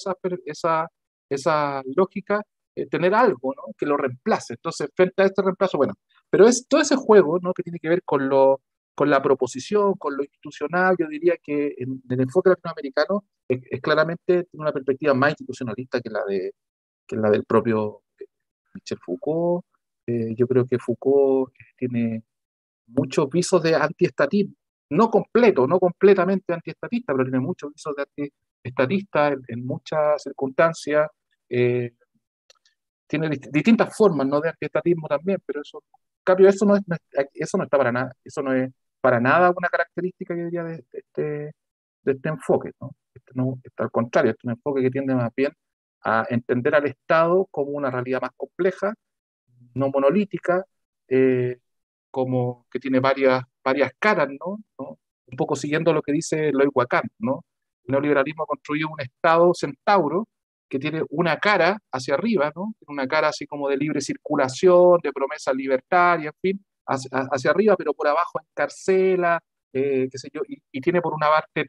Speaker 3: esa lógica, tener algo, ¿no? Que lo reemplace. Entonces, frente a este reemplazo, bueno, pero es todo ese juego, ¿no? Que tiene que ver con la proposición, con lo institucional, yo diría que en el enfoque latinoamericano es claramente una perspectiva más institucionalista que la del propio Michel Foucault. Yo creo que Foucault tiene muchos visos de antiestatismo, no completo, no completamente antiestatista, pero tiene muchos visos de antiestatista en muchas circunstancias. Eh, Tiene distintas formas, ¿no? De antiestatismo también, pero eso, en cambio, eso no está para nada, eso no es para nada una característica, yo diría, de este enfoque, ¿no? No, al contrario, este es un enfoque que tiende más bien a entender al Estado como una realidad más compleja, no monolítica, eh, como que tiene varias caras, ¿no? Un poco siguiendo lo que dice Eloy Wacán, ¿no? El neoliberalismo ha construido un Estado centauro que tiene una cara hacia arriba, ¿no? Una cara así como de libre circulación, de promesa libertaria, en fin, hacia arriba, pero por abajo encarcela, qué sé yo, y tiene por una parte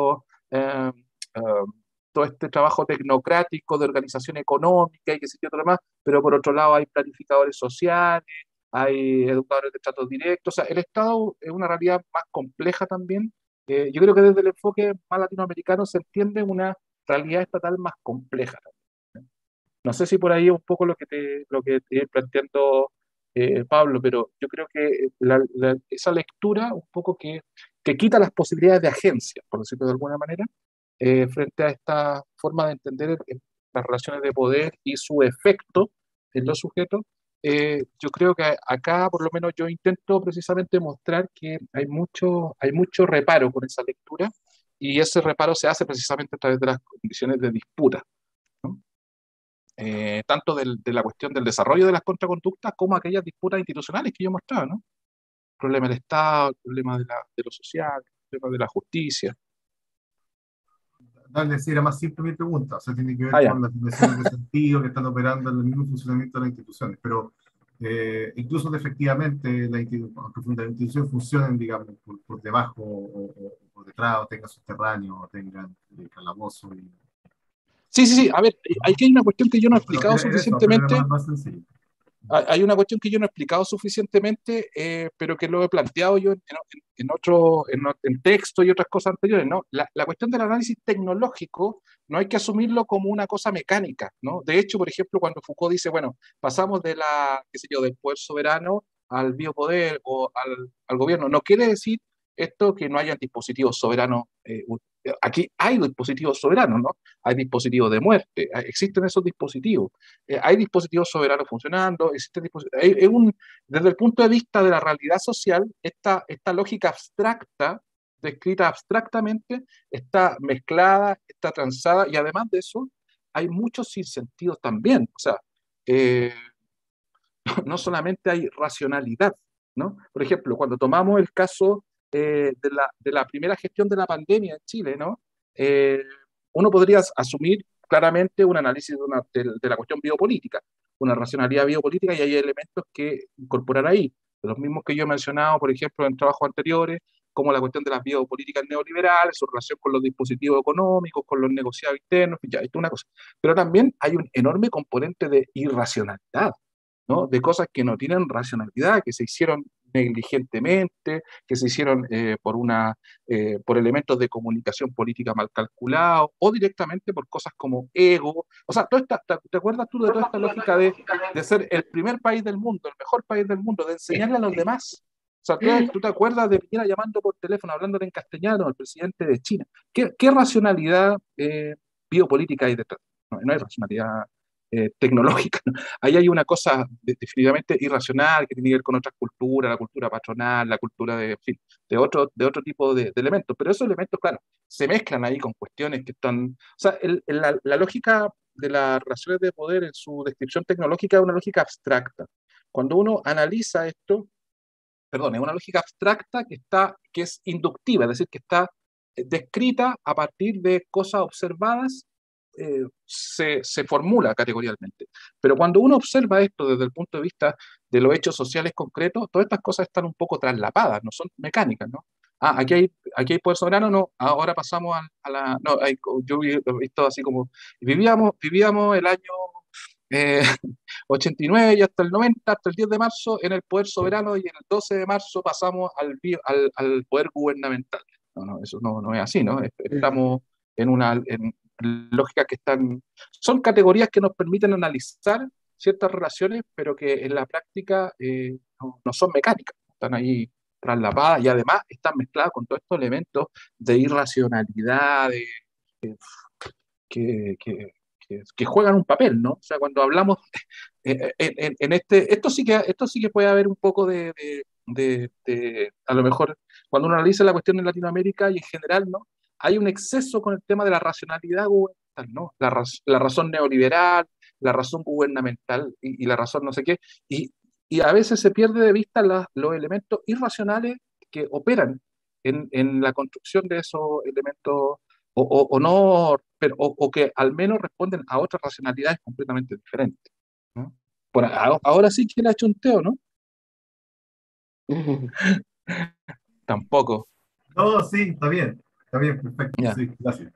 Speaker 3: eh, eh, todo este trabajo tecnocrático de organización económica y qué sé yo, otro más, pero por otro lado hay planificadores sociales, hay educadores de tratos directos, o sea, el Estado es una realidad más compleja también. Yo creo que desde el enfoque más latinoamericano se entiende una realidad estatal más compleja también. No sé si por ahí es un poco lo que te planteando Pablo, pero yo creo que esa lectura un poco que quita las posibilidades de agencia, por decirlo de alguna manera, frente a esta forma de entender las relaciones de poder y su efecto en los sujetos. Yo creo que acá, por lo menos, yo intento precisamente mostrar que hay mucho reparo con esa lectura y ese reparo se hace precisamente a través de las condiciones de disputa, ¿no? Tanto de la cuestión del desarrollo de las contraconductas como aquellas disputas institucionales que yo mostraba, ¿no? El problema del Estado, el problema de lo social, el problema de la justicia.
Speaker 1: Dale, sí, era más simple mi pregunta, o sea, tiene que ver
Speaker 3: Ah, ya.
Speaker 1: con las dimensiones de sentido que están operando en el mismo funcionamiento de las instituciones, pero incluso que efectivamente aunque las instituciones funcionen, digamos, por debajo o detrás, o tengan subterráneo, o tengan calabozo,
Speaker 3: Sí, sí, sí. A ver, aquí hay una cuestión que yo no he
Speaker 1: pero
Speaker 3: explicado
Speaker 1: era eso, pero era
Speaker 3: suficientemente.
Speaker 1: más sencillo.
Speaker 3: Hay una cuestión que yo no he explicado suficientemente, pero que lo he planteado yo en texto y otras cosas anteriores, ¿no? La cuestión del análisis tecnológico no hay que asumirlo como una cosa mecánica, ¿no? De hecho, por ejemplo, cuando Foucault dice, bueno, pasamos qué sé yo, del poder soberano al biopoder o al gobierno, no quiere decir esto que no haya dispositivos soberanos. Aquí hay dispositivos soberanos, ¿no? Hay dispositivos de muerte, existen esos dispositivos. Hay dispositivos soberanos funcionando, desde el punto de vista de la realidad social, esta lógica abstracta, descrita abstractamente, está mezclada, está transada, y además de eso, hay muchos sinsentidos también. O sea, eh, no solamente hay racionalidad, ¿no? Por ejemplo, cuando tomamos el caso de la primera gestión de la pandemia en Chile, ¿no? Uno podría asumir claramente un análisis de la cuestión biopolítica, una racionalidad biopolítica y hay elementos que incorporar ahí. Los mismos que yo he mencionado, por ejemplo, en trabajos anteriores, como la cuestión de las biopolíticas neoliberales, su relación con los dispositivos económicos, con los negociados internos, ya, esto es una cosa. Pero también hay un enorme componente de irracionalidad, ¿no? De cosas que no tienen racionalidad, que se hicieron negligentemente, que se hicieron por elementos de comunicación política mal calculados, o directamente por cosas como ego. O sea, ¿te acuerdas tú de toda esta lógica de ser el primer país del mundo, el mejor país del mundo, de enseñarle a los demás? O sea, ¿tú te acuerdas de Piñera llamando por teléfono, hablándole en castellano al presidente de China? ¿Qué racionalidad biopolítica hay detrás? No hay racionalidad tecnológica, ¿no? Ahí hay una cosa definitivamente irracional que tiene que ver con otras culturas, la cultura patronal, la cultura de, en fin, de otro tipo de elementos. Pero esos elementos, claro, se mezclan ahí con cuestiones que están... O sea, la lógica de las relaciones de poder en su descripción tecnológica es una lógica abstracta. Cuando uno analiza esto, perdón, es una lógica abstracta que es inductiva, es decir, que está descrita a partir de cosas observadas, se formula categorialmente. Pero cuando uno observa esto desde el punto de vista de los hechos sociales concretos, todas estas cosas están un poco traslapadas, no son mecánicas, ¿no? Ah, aquí hay poder soberano, no, ahora pasamos no, yo he visto así como, vivíamos el año eh, 89 y hasta el 90, hasta el 10 de marzo, en el poder soberano y el 12 de marzo pasamos al poder gubernamental. No, eso no es así, ¿no? Estamos en lógicas que son categorías que nos permiten analizar ciertas relaciones, pero que en la práctica no son mecánicas, están ahí traslapadas y además están mezcladas con todos estos elementos de irracionalidad, que, que, que juegan un papel, ¿no? O sea, cuando hablamos esto sí que puede haber un poco a lo mejor, cuando uno analiza la cuestión en Latinoamérica y en general, ¿no? Hay un exceso con el tema de la racionalidad gubernamental, ¿no? La razón neoliberal, la razón gubernamental y la razón no sé qué, y, y a veces se pierde de vista los elementos irracionales que operan en la construcción de esos elementos o no, pero, o que al menos responden a otras racionalidades completamente diferentes, ¿no? Ahora sí que le ha hecho un teo, ¿no? Tampoco.
Speaker 1: No, sí, está bien, perfecto,
Speaker 3: Ya.
Speaker 1: sí, gracias.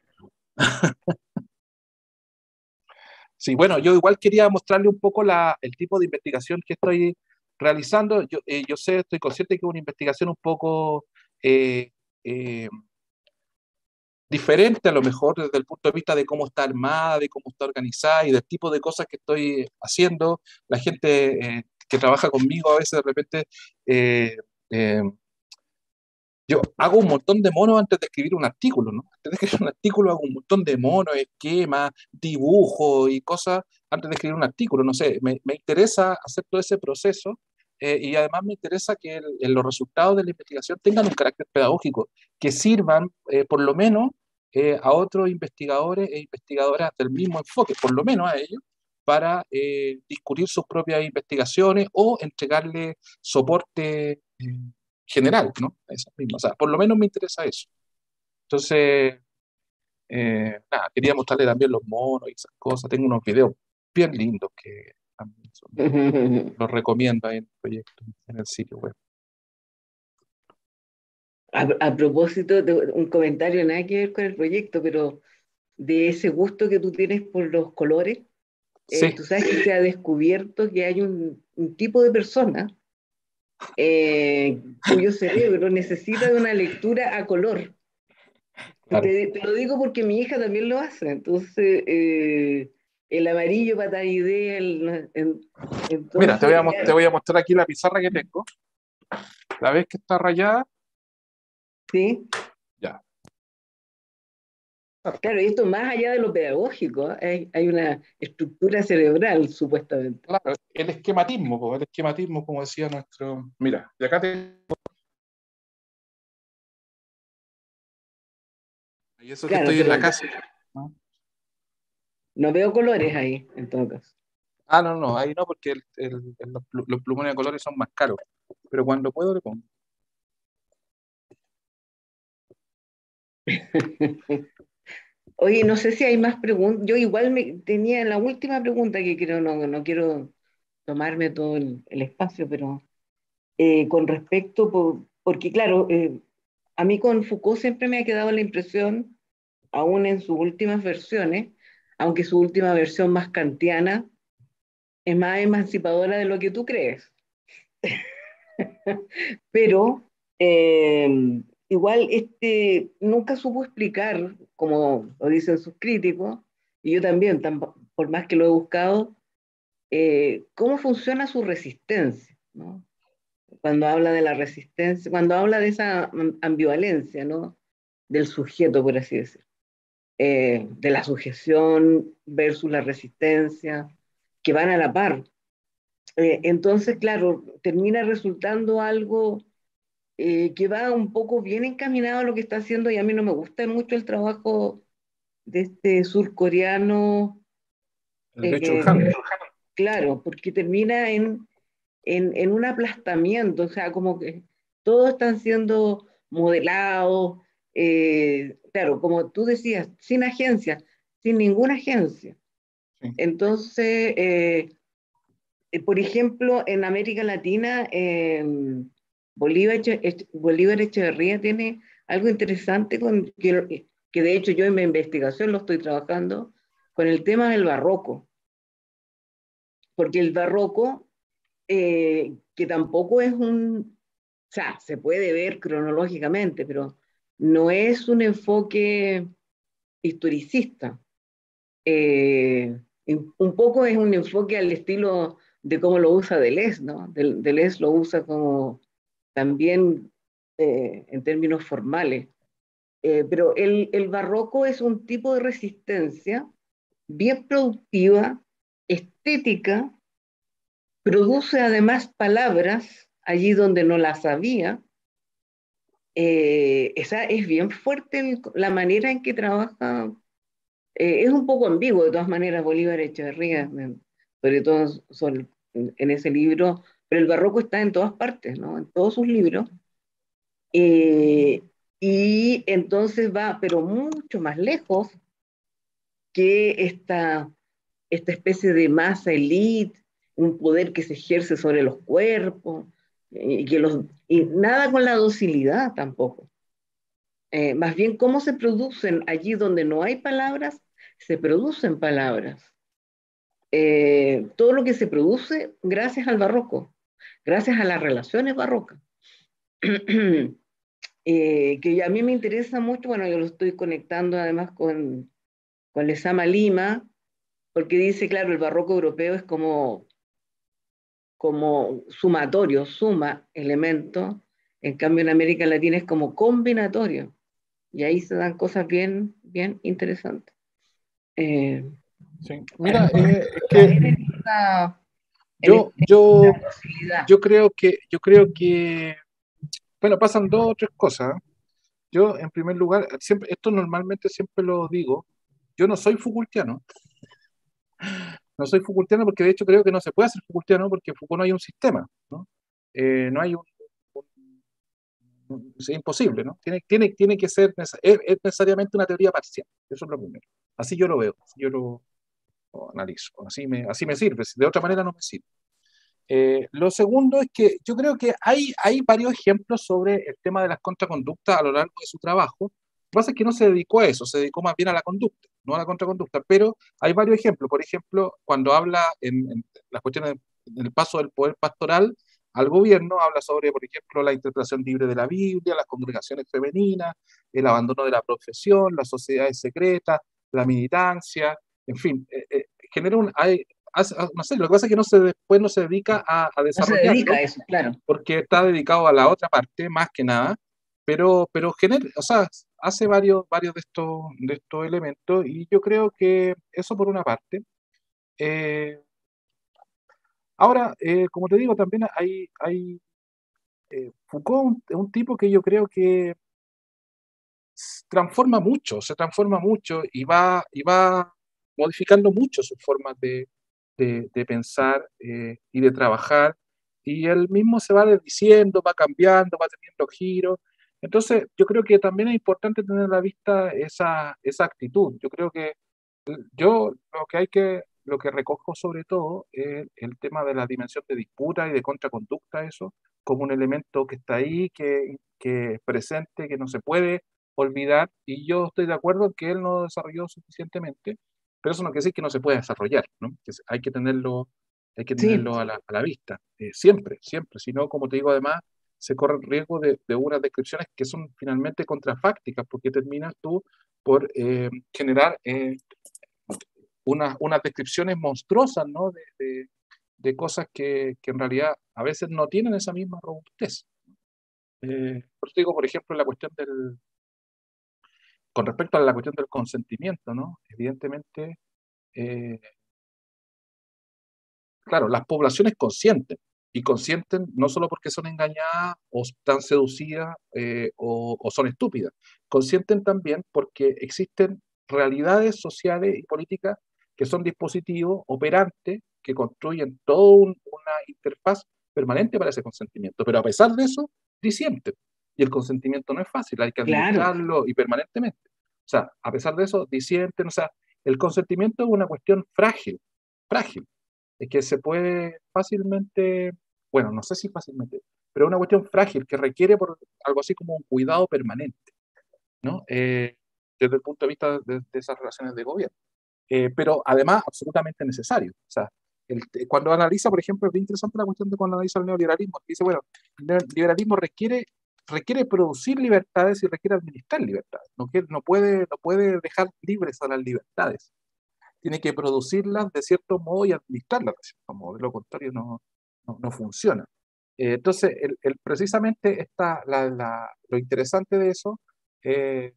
Speaker 3: Sí, bueno, yo igual quería mostrarle un poco el tipo de investigación que estoy realizando. Yo sé, estoy consciente que es una investigación un poco eh, eh, diferente a lo mejor desde el punto de vista de cómo está armada, de cómo está organizada y del tipo de cosas que estoy haciendo. La gente que trabaja conmigo a veces de repente, eh, eh, yo hago un montón de monos antes de escribir un artículo, ¿no? Antes de escribir un artículo hago un montón de monos, esquemas, dibujos y cosas antes de escribir un artículo. No sé, me interesa hacer todo ese proceso y además me interesa que los resultados de la investigación tengan un carácter pedagógico, que sirvan por lo menos a otros investigadores e investigadoras del mismo enfoque, por lo menos a ellos, para discutir sus propias investigaciones o entregarle soporte general, ¿no? Esas mismas. O sea, por lo menos me interesa eso. Entonces, nada, quería mostrarle también los monos y esas cosas. Tengo unos videos bien lindos que también los recomiendo ahí en el proyecto, en el sitio web.
Speaker 2: A propósito de un comentario nada que ver con el proyecto, pero de ese gusto que tú tienes por los colores,
Speaker 3: Sí,
Speaker 2: tú sabes que se ha descubierto que hay un tipo de persona cuyo cerebro necesita de una lectura a color.
Speaker 3: claro.
Speaker 2: Te lo digo porque mi hija también lo hace. Entonces, el amarillo para dar idea,
Speaker 3: Mira, te
Speaker 2: entonces,
Speaker 3: voy a, te voy a mostrar aquí la pizarra que tengo. La ves que está rayada,
Speaker 2: sí,
Speaker 3: ya.
Speaker 2: claro, y esto más allá de lo pedagógico, hay una estructura cerebral, supuestamente.
Speaker 3: Claro, el esquematismo, el esquematismo, como decía nuestro. Mira, y acá y eso que
Speaker 2: Claro,
Speaker 3: estoy en la
Speaker 2: pero
Speaker 3: casa, ¿no?
Speaker 2: no veo colores ahí, en todo caso.
Speaker 3: Ah, no, no, ahí no, porque los plumones de colores son más caros. Pero cuando puedo le pongo.
Speaker 2: Oye, no sé si hay más preguntas. Yo igual tenía la última pregunta que creo, no quiero tomarme todo el espacio, pero con respecto, porque claro, a mí con Foucault siempre me ha quedado la impresión, aún en sus últimas versiones, aunque su última versión más kantiana es más emancipadora de lo que tú crees. Pero igual nunca supo explicar, como lo dicen sus críticos, y yo también, por más que lo he buscado, cómo funciona su resistencia, ¿no? Cuando habla de la resistencia, cuando habla de esa ambivalencia, ¿no? Del sujeto, por así decir, de la sujeción versus la resistencia, que van a la par. Entonces, claro, termina resultando algo que va un poco bien encaminado a lo que está haciendo, y a mí no me gusta mucho el trabajo de este surcoreano,
Speaker 3: El de
Speaker 2: que,
Speaker 3: Chulhan.
Speaker 2: claro, porque termina en un aplastamiento, o sea, como que todos están siendo modelados, claro, como tú decías, sin agencia, sin ninguna agencia.
Speaker 3: Sí.
Speaker 2: Entonces, por ejemplo, en América Latina, Bolívar Echeverría tiene algo interesante que de hecho yo en mi investigación lo estoy trabajando con el tema del barroco, porque el barroco, que tampoco es o sea, se puede ver cronológicamente, pero no es un enfoque historicista. Un poco es un enfoque al estilo de cómo lo usa Deleuze, ¿no? Deleuze lo usa como también en términos formales. Pero el barroco es un tipo de resistencia bien productiva, estética, produce además palabras allí donde no las había. Esa es bien fuerte la manera en que trabaja. Es un poco ambiguo, de todas maneras, Bolívar Echeverría, sobre todo en ese libro, pero el barroco está en todas partes, ¿no? En todos sus libros. Eh, y entonces va, pero mucho más lejos que esta especie de masa elite, un poder que se ejerce sobre los cuerpos, y nada con la docilidad tampoco. Más bien, cómo se producen allí donde no hay palabras, se producen palabras. Todo lo que se produce gracias al barroco, gracias a las relaciones barrocas. Que a mí me interesa mucho, bueno, yo lo estoy conectando además con Lezama Lima, porque dice, claro, el barroco europeo es como sumatorio, suma elementos, en cambio en América Latina es como combinatorio, y ahí se dan cosas bien, bien interesantes. Eh,
Speaker 3: Sí.
Speaker 2: a
Speaker 3: Mira,
Speaker 2: lo mejor
Speaker 3: es que
Speaker 2: también es esa-
Speaker 3: yo,
Speaker 2: la
Speaker 3: yo,
Speaker 2: posibilidad.
Speaker 3: yo creo que, bueno, pasan dos o tres cosas. Yo, en primer lugar, siempre, esto normalmente siempre lo digo, yo no soy Foucaultiano. No soy Foucaultiano porque de hecho creo que no se puede ser Foucaultiano porque en Foucault no hay un sistema, ¿no? No hay es imposible, ¿no? Tiene que ser, es necesariamente una teoría parcial. Eso es lo primero. Así yo lo veo, así yo lo analizo, así me sirve, de otra manera no me sirve. Lo segundo es que yo creo que hay varios ejemplos sobre el tema de las contraconductas a lo largo de su trabajo. Lo que pasa es que no se dedicó a eso, se dedicó más bien a la conducta, no a la contraconducta. Pero hay varios ejemplos. Por ejemplo, cuando habla en las cuestiones del paso del poder pastoral al gobierno, habla sobre, por ejemplo, la interpretación libre de la Biblia, las congregaciones femeninas, el abandono de la profesión, las sociedades secretas, la militancia, en fin, genera no sé, lo que pasa es que después no se dedica a
Speaker 2: No se dedica a
Speaker 3: desarrollarlo
Speaker 2: eso, claro.
Speaker 3: porque está dedicado a la otra parte más que nada, pero o sea, hace varios de estos elementos y yo creo que eso por una parte. Eh, Ahora, como te digo, también hay Foucault es un tipo que yo creo que se transforma mucho y va modificando mucho sus formas de pensar y de trabajar, y él mismo se va desdiciendo, va cambiando, va teniendo giros, Entonces, yo creo que también es importante tener a la vista esa actitud. Yo creo que yo lo que recojo sobre todo es el tema de la dimensión de disputa y de contraconducta, eso, como un elemento que está ahí, que es presente, que no se puede olvidar, y yo estoy de acuerdo en que él no desarrolló suficientemente, pero eso no quiere decir que no se pueda desarrollar, ¿no? Hay que
Speaker 2: Sí,
Speaker 3: tenerlo a la vista, siempre, siempre, si no, como te digo, además, se corre el riesgo de unas descripciones que son finalmente contrafácticas, porque terminas tú por generar unas descripciones monstruosas, ¿no? De cosas que en realidad a veces no tienen esa misma robustez. Por eso digo, por ejemplo, con respecto a la cuestión del consentimiento, ¿no? Evidentemente, eh, claro, las poblaciones consienten, y consienten no solo porque son engañadas o están seducidas o son estúpidas, consienten también porque existen realidades sociales y políticas que son dispositivos operantes que construyen toda una interfaz permanente para ese consentimiento, pero a pesar de eso, disienten. Y el consentimiento no es fácil, hay que
Speaker 2: claro.
Speaker 3: administrarlo y permanentemente. O sea, a pesar de eso, disienten, o sea, el consentimiento es una cuestión frágil, frágil es que se puede fácilmente, bueno, no sé si fácilmente, pero es una cuestión frágil que requiere por algo así como un cuidado permanente, ¿no? Desde el punto de vista de esas relaciones de gobierno. Pero además absolutamente necesario. O sea, cuando analiza, por ejemplo, es bien interesante la cuestión de cuando analiza el neoliberalismo, que dice, bueno, el liberalismo requiere producir libertades y requiere administrar libertades. No puede dejar libres a las libertades, tiene que producirlas de cierto modo y administrarlas de cierto modo, de lo contrario no funciona. Entonces, precisamente lo interesante de eso eh,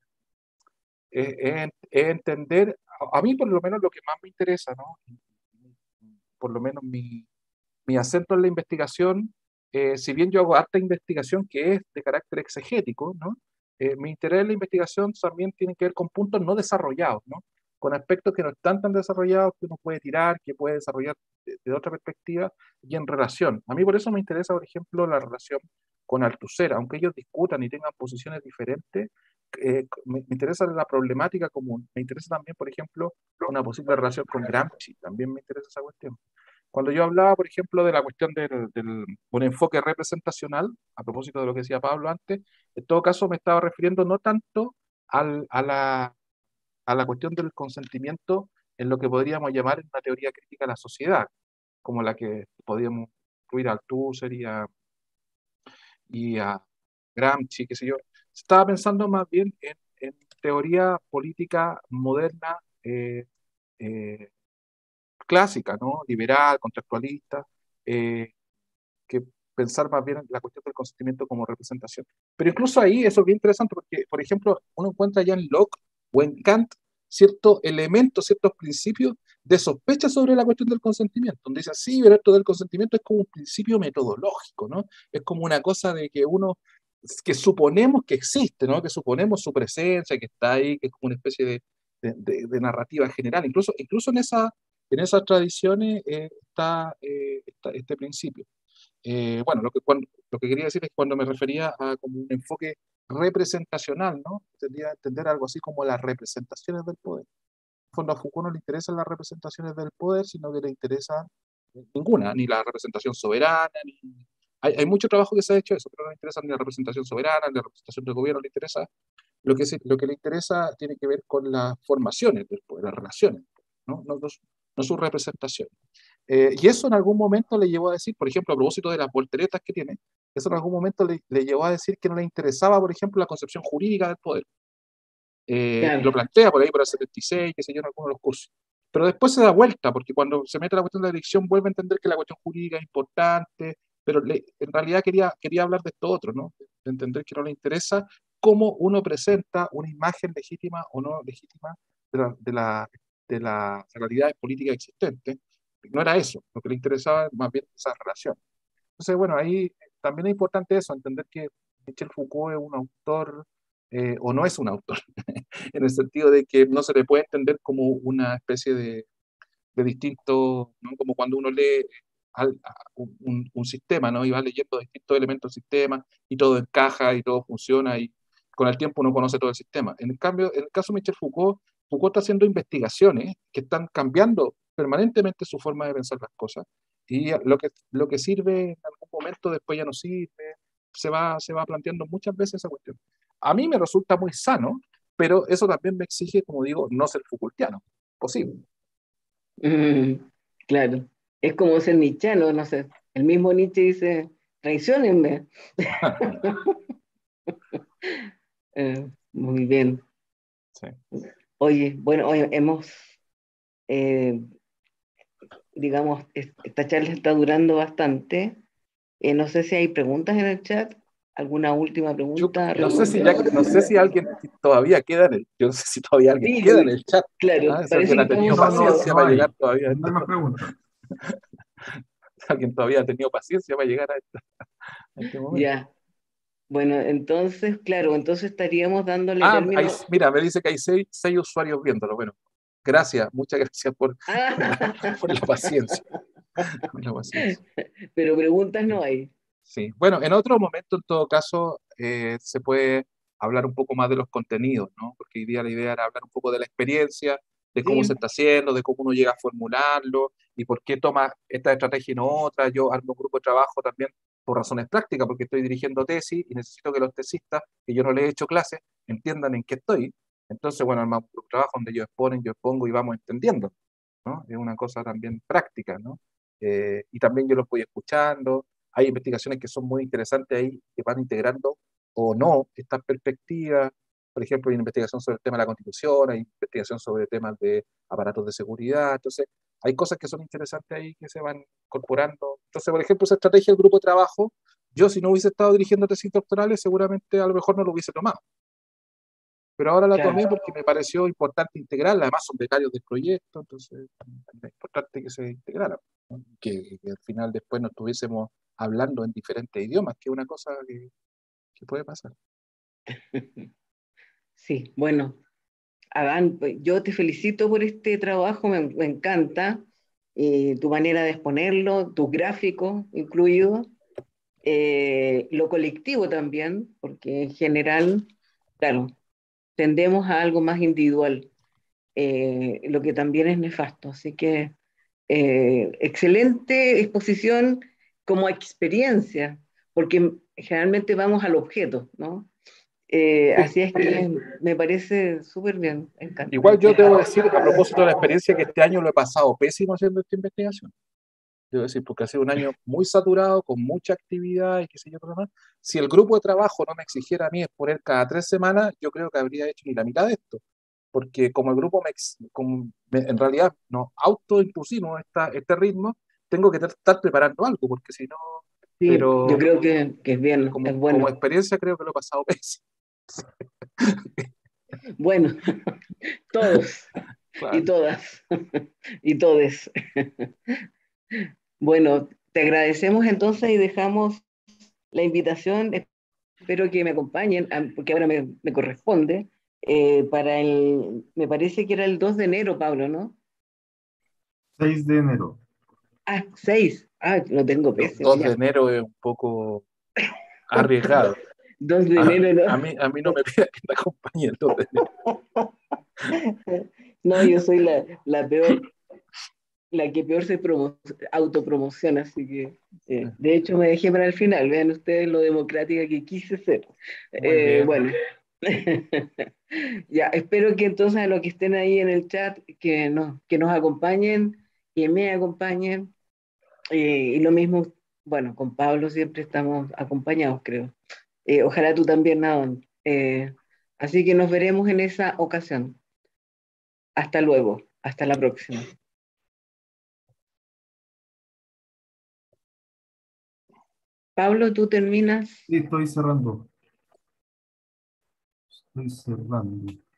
Speaker 3: es entender, a mí por lo menos lo que más me interesa, ¿no? Por lo menos mi acento en la investigación, si bien yo hago harta investigación que es de carácter exegético, ¿no? Mi interés en la investigación también tiene que ver con puntos no desarrollados, ¿no? Con aspectos que no están tan desarrollados, que uno puede tirar, que puede desarrollar de otra perspectiva y en relación. A mí por eso me interesa, por ejemplo, la relación con Althusser, aunque ellos discutan y tengan posiciones diferentes, me interesa la problemática común. Me interesa también, por ejemplo, una posible relación con Gramsci, también me interesa esa cuestión. Cuando yo hablaba, por ejemplo, de la cuestión del un enfoque representacional, a propósito de lo que decía Pablo antes, en todo caso me estaba refiriendo no tanto a la cuestión del consentimiento en lo que podríamos llamar una teoría crítica de la sociedad, como la que podríamos incluir a Althusser y a Gramsci, qué sé yo. Estaba pensando más bien en teoría política moderna, eh, clásica, ¿no? Liberal, contractualista, eh, que pensar más bien en la cuestión del consentimiento como representación. Pero incluso ahí eso es bien interesante porque, por ejemplo, uno encuentra ya en Locke o en Kant ciertos elementos, ciertos principios de sospecha sobre la cuestión del consentimiento, donde dice, sí, pero esto del consentimiento es como un principio metodológico, ¿no? Es como una cosa de que que suponemos que existe, ¿no? Que suponemos su presencia, que está ahí, que es como una especie de narrativa general. Incluso en esas tradiciones está este principio. Bueno, lo que quería decir es que cuando me refería a como un enfoque representacional, ¿no? Tendría a entender algo así como las representaciones del poder. En el fondo a Foucault no le interesan las representaciones del poder, sino que le interesan ninguna, ni la representación soberana, hay mucho trabajo que se ha hecho eso, pero no le interesa ni la representación soberana, ni la representación del gobierno, le interesa, lo que le interesa tiene que ver con las formaciones del poder, las relaciones, ¿no? No sus representaciones. Y eso en algún momento le llevó a decir, por ejemplo, a propósito de las volteretas que tiene, eso en algún momento le llevó a decir que no le interesaba, por ejemplo, la concepción jurídica del poder. Y lo
Speaker 2: Claro.
Speaker 3: plantea por ahí, por el 76, qué sé yo, en algunos de los cursos. Pero después se da vuelta, porque cuando se mete la cuestión de la elección vuelve a entender que la cuestión jurídica es importante, pero en realidad quería hablar de esto otro, ¿no? De entender que no le interesa cómo uno presenta una imagen legítima o no legítima de la realidad política existente. No era eso, lo que le interesaba más bien esa relación. Entonces, bueno, ahí también es importante eso, entender que Michel Foucault es un autor o no es un autor, en el sentido de que no se le puede entender como una especie de distinto, ¿no? Como cuando uno lee un sistema, ¿no? Y vas leyendo distintos elementos del sistema y todo encaja y todo funciona y con el tiempo uno conoce todo el sistema. En cambio, en el caso de Michel Foucault, Foucault está haciendo investigaciones que están cambiando permanentemente su forma de pensar las cosas y lo que sirve en algún momento después ya no sirve, se va planteando muchas veces esa cuestión. A mí me resulta muy sano, pero eso también me exige, como digo, no ser Foucaultiano, posible.
Speaker 2: Claro, es como ser nichano, no sé. El mismo Nietzsche dice, traiciónenme. Muy bien.
Speaker 3: Sí.
Speaker 2: Oye, bueno, hoy hemos, eh, digamos, esta charla está durando bastante. No sé si hay preguntas en el chat. ¿Alguna última
Speaker 3: Yo
Speaker 2: pregunta?
Speaker 3: no sé si alguien todavía queda yo no sé si todavía alguien
Speaker 2: Sí,
Speaker 3: queda en el chat.
Speaker 2: claro,
Speaker 3: Si
Speaker 2: parece
Speaker 3: alguien
Speaker 2: que
Speaker 3: ha tenido
Speaker 2: estamos solos.
Speaker 3: paciencia para llegar todavía
Speaker 1: No hay más preguntas.
Speaker 3: si alguien todavía ha tenido paciencia para llegar a este momento.
Speaker 2: Ya. Bueno, entonces, claro, entonces estaríamos dándole término.
Speaker 3: Mira, me dice que hay seis usuarios viéndolo. Bueno, gracias, muchas gracias por la paciencia. Por la paciencia.
Speaker 2: Pero preguntas no hay.
Speaker 3: Sí, bueno, en otro momento, en todo caso, se puede hablar un poco más de los contenidos, ¿no? Porque hoy día la idea era hablar un poco de la experiencia, de cómo se
Speaker 2: Sí,
Speaker 3: está haciendo, de cómo uno llega a formularlo y por qué toma esta estrategia y no otra. Yo armo un grupo de trabajo también por razones prácticas, porque estoy dirigiendo tesis y necesito que los tesistas, que yo no les he hecho clases, entiendan en qué estoy. Entonces, bueno, armamos un grupo de trabajo donde ellos exponen, yo expongo y vamos entendiendo, ¿no? Es una cosa también práctica, ¿no? Y también yo los voy escuchando. Hay investigaciones que son muy interesantes ahí, que van integrando o no estas perspectivas. Por ejemplo, hay investigación sobre el tema de la Constitución, hay investigación sobre temas de aparatos de seguridad. Entonces, hay cosas que son interesantes ahí que se van incorporando. Entonces, por ejemplo, esa estrategia del grupo de trabajo, yo si no hubiese estado dirigiendo tesis doctorales, seguramente a lo mejor no lo hubiese tomado. Pero ahora la
Speaker 2: claro.
Speaker 3: tomé porque me pareció importante integrarla. Además, son becarios del proyecto, entonces es importante que se integrara, ¿no? Que al final después nos estuviésemos hablando en diferentes idiomas, que es una cosa que puede pasar.
Speaker 2: Sí, bueno, Adán, pues, yo te felicito por este trabajo, me encanta tu manera de exponerlo, tus gráficos incluidos, lo colectivo también, porque en general, claro, tendemos a algo más individual, lo que también es nefasto. Así que excelente exposición como experiencia, porque generalmente vamos al objeto, ¿no?
Speaker 3: Sí.
Speaker 2: Así es que me parece súper bien, me
Speaker 3: Igual yo
Speaker 2: encanta.
Speaker 3: debo decir, a propósito de la experiencia, que este año lo he pasado pésimo haciendo esta investigación. Debo decir, porque ha sido un año muy saturado, con mucha actividad y qué sé yo, todo lo demás. Si el grupo de trabajo no me exigiera a mí exponer cada 3 semanas, yo creo que habría hecho ni la mitad de esto. Porque como el grupo en realidad nos autoimpusimos este ritmo, tengo que estar preparando algo, porque si no,
Speaker 2: Sí, yo
Speaker 3: pero
Speaker 2: creo que es bien, es
Speaker 3: como
Speaker 2: bueno.
Speaker 3: experiencia creo que lo he pasado pésimo.
Speaker 2: Bueno, todos y
Speaker 3: Claro.
Speaker 2: todas y todes. Bueno, te agradecemos entonces y dejamos la invitación. Espero que me acompañen, porque ahora me corresponde, me parece que era el 2 de enero, Pablo, ¿no?
Speaker 1: 6 de enero.
Speaker 2: Ah, 6. Ah, lo tengo pésimo
Speaker 3: 2 de
Speaker 2: ya.
Speaker 3: enero es un poco arriesgado.
Speaker 2: 2 de
Speaker 3: A,
Speaker 2: enero, ¿no?
Speaker 3: a mí no me pida que me acompañe el 2 de enero.
Speaker 2: No, yo soy la peor, la que peor autopromociona, así que de hecho me dejé para el final, vean ustedes lo democrática que quise ser.
Speaker 3: Muy bien.
Speaker 2: Bueno, ya, espero que entonces a los que estén ahí en el chat, que nos acompañen, que me acompañen, y lo mismo, bueno, con Pablo siempre estamos acompañados, creo. Ojalá tú también, Nadón. Así que nos veremos en esa ocasión. Hasta luego, hasta la próxima. Pablo, tú terminas.
Speaker 1: Sí, estoy cerrando. Estoy cerrando.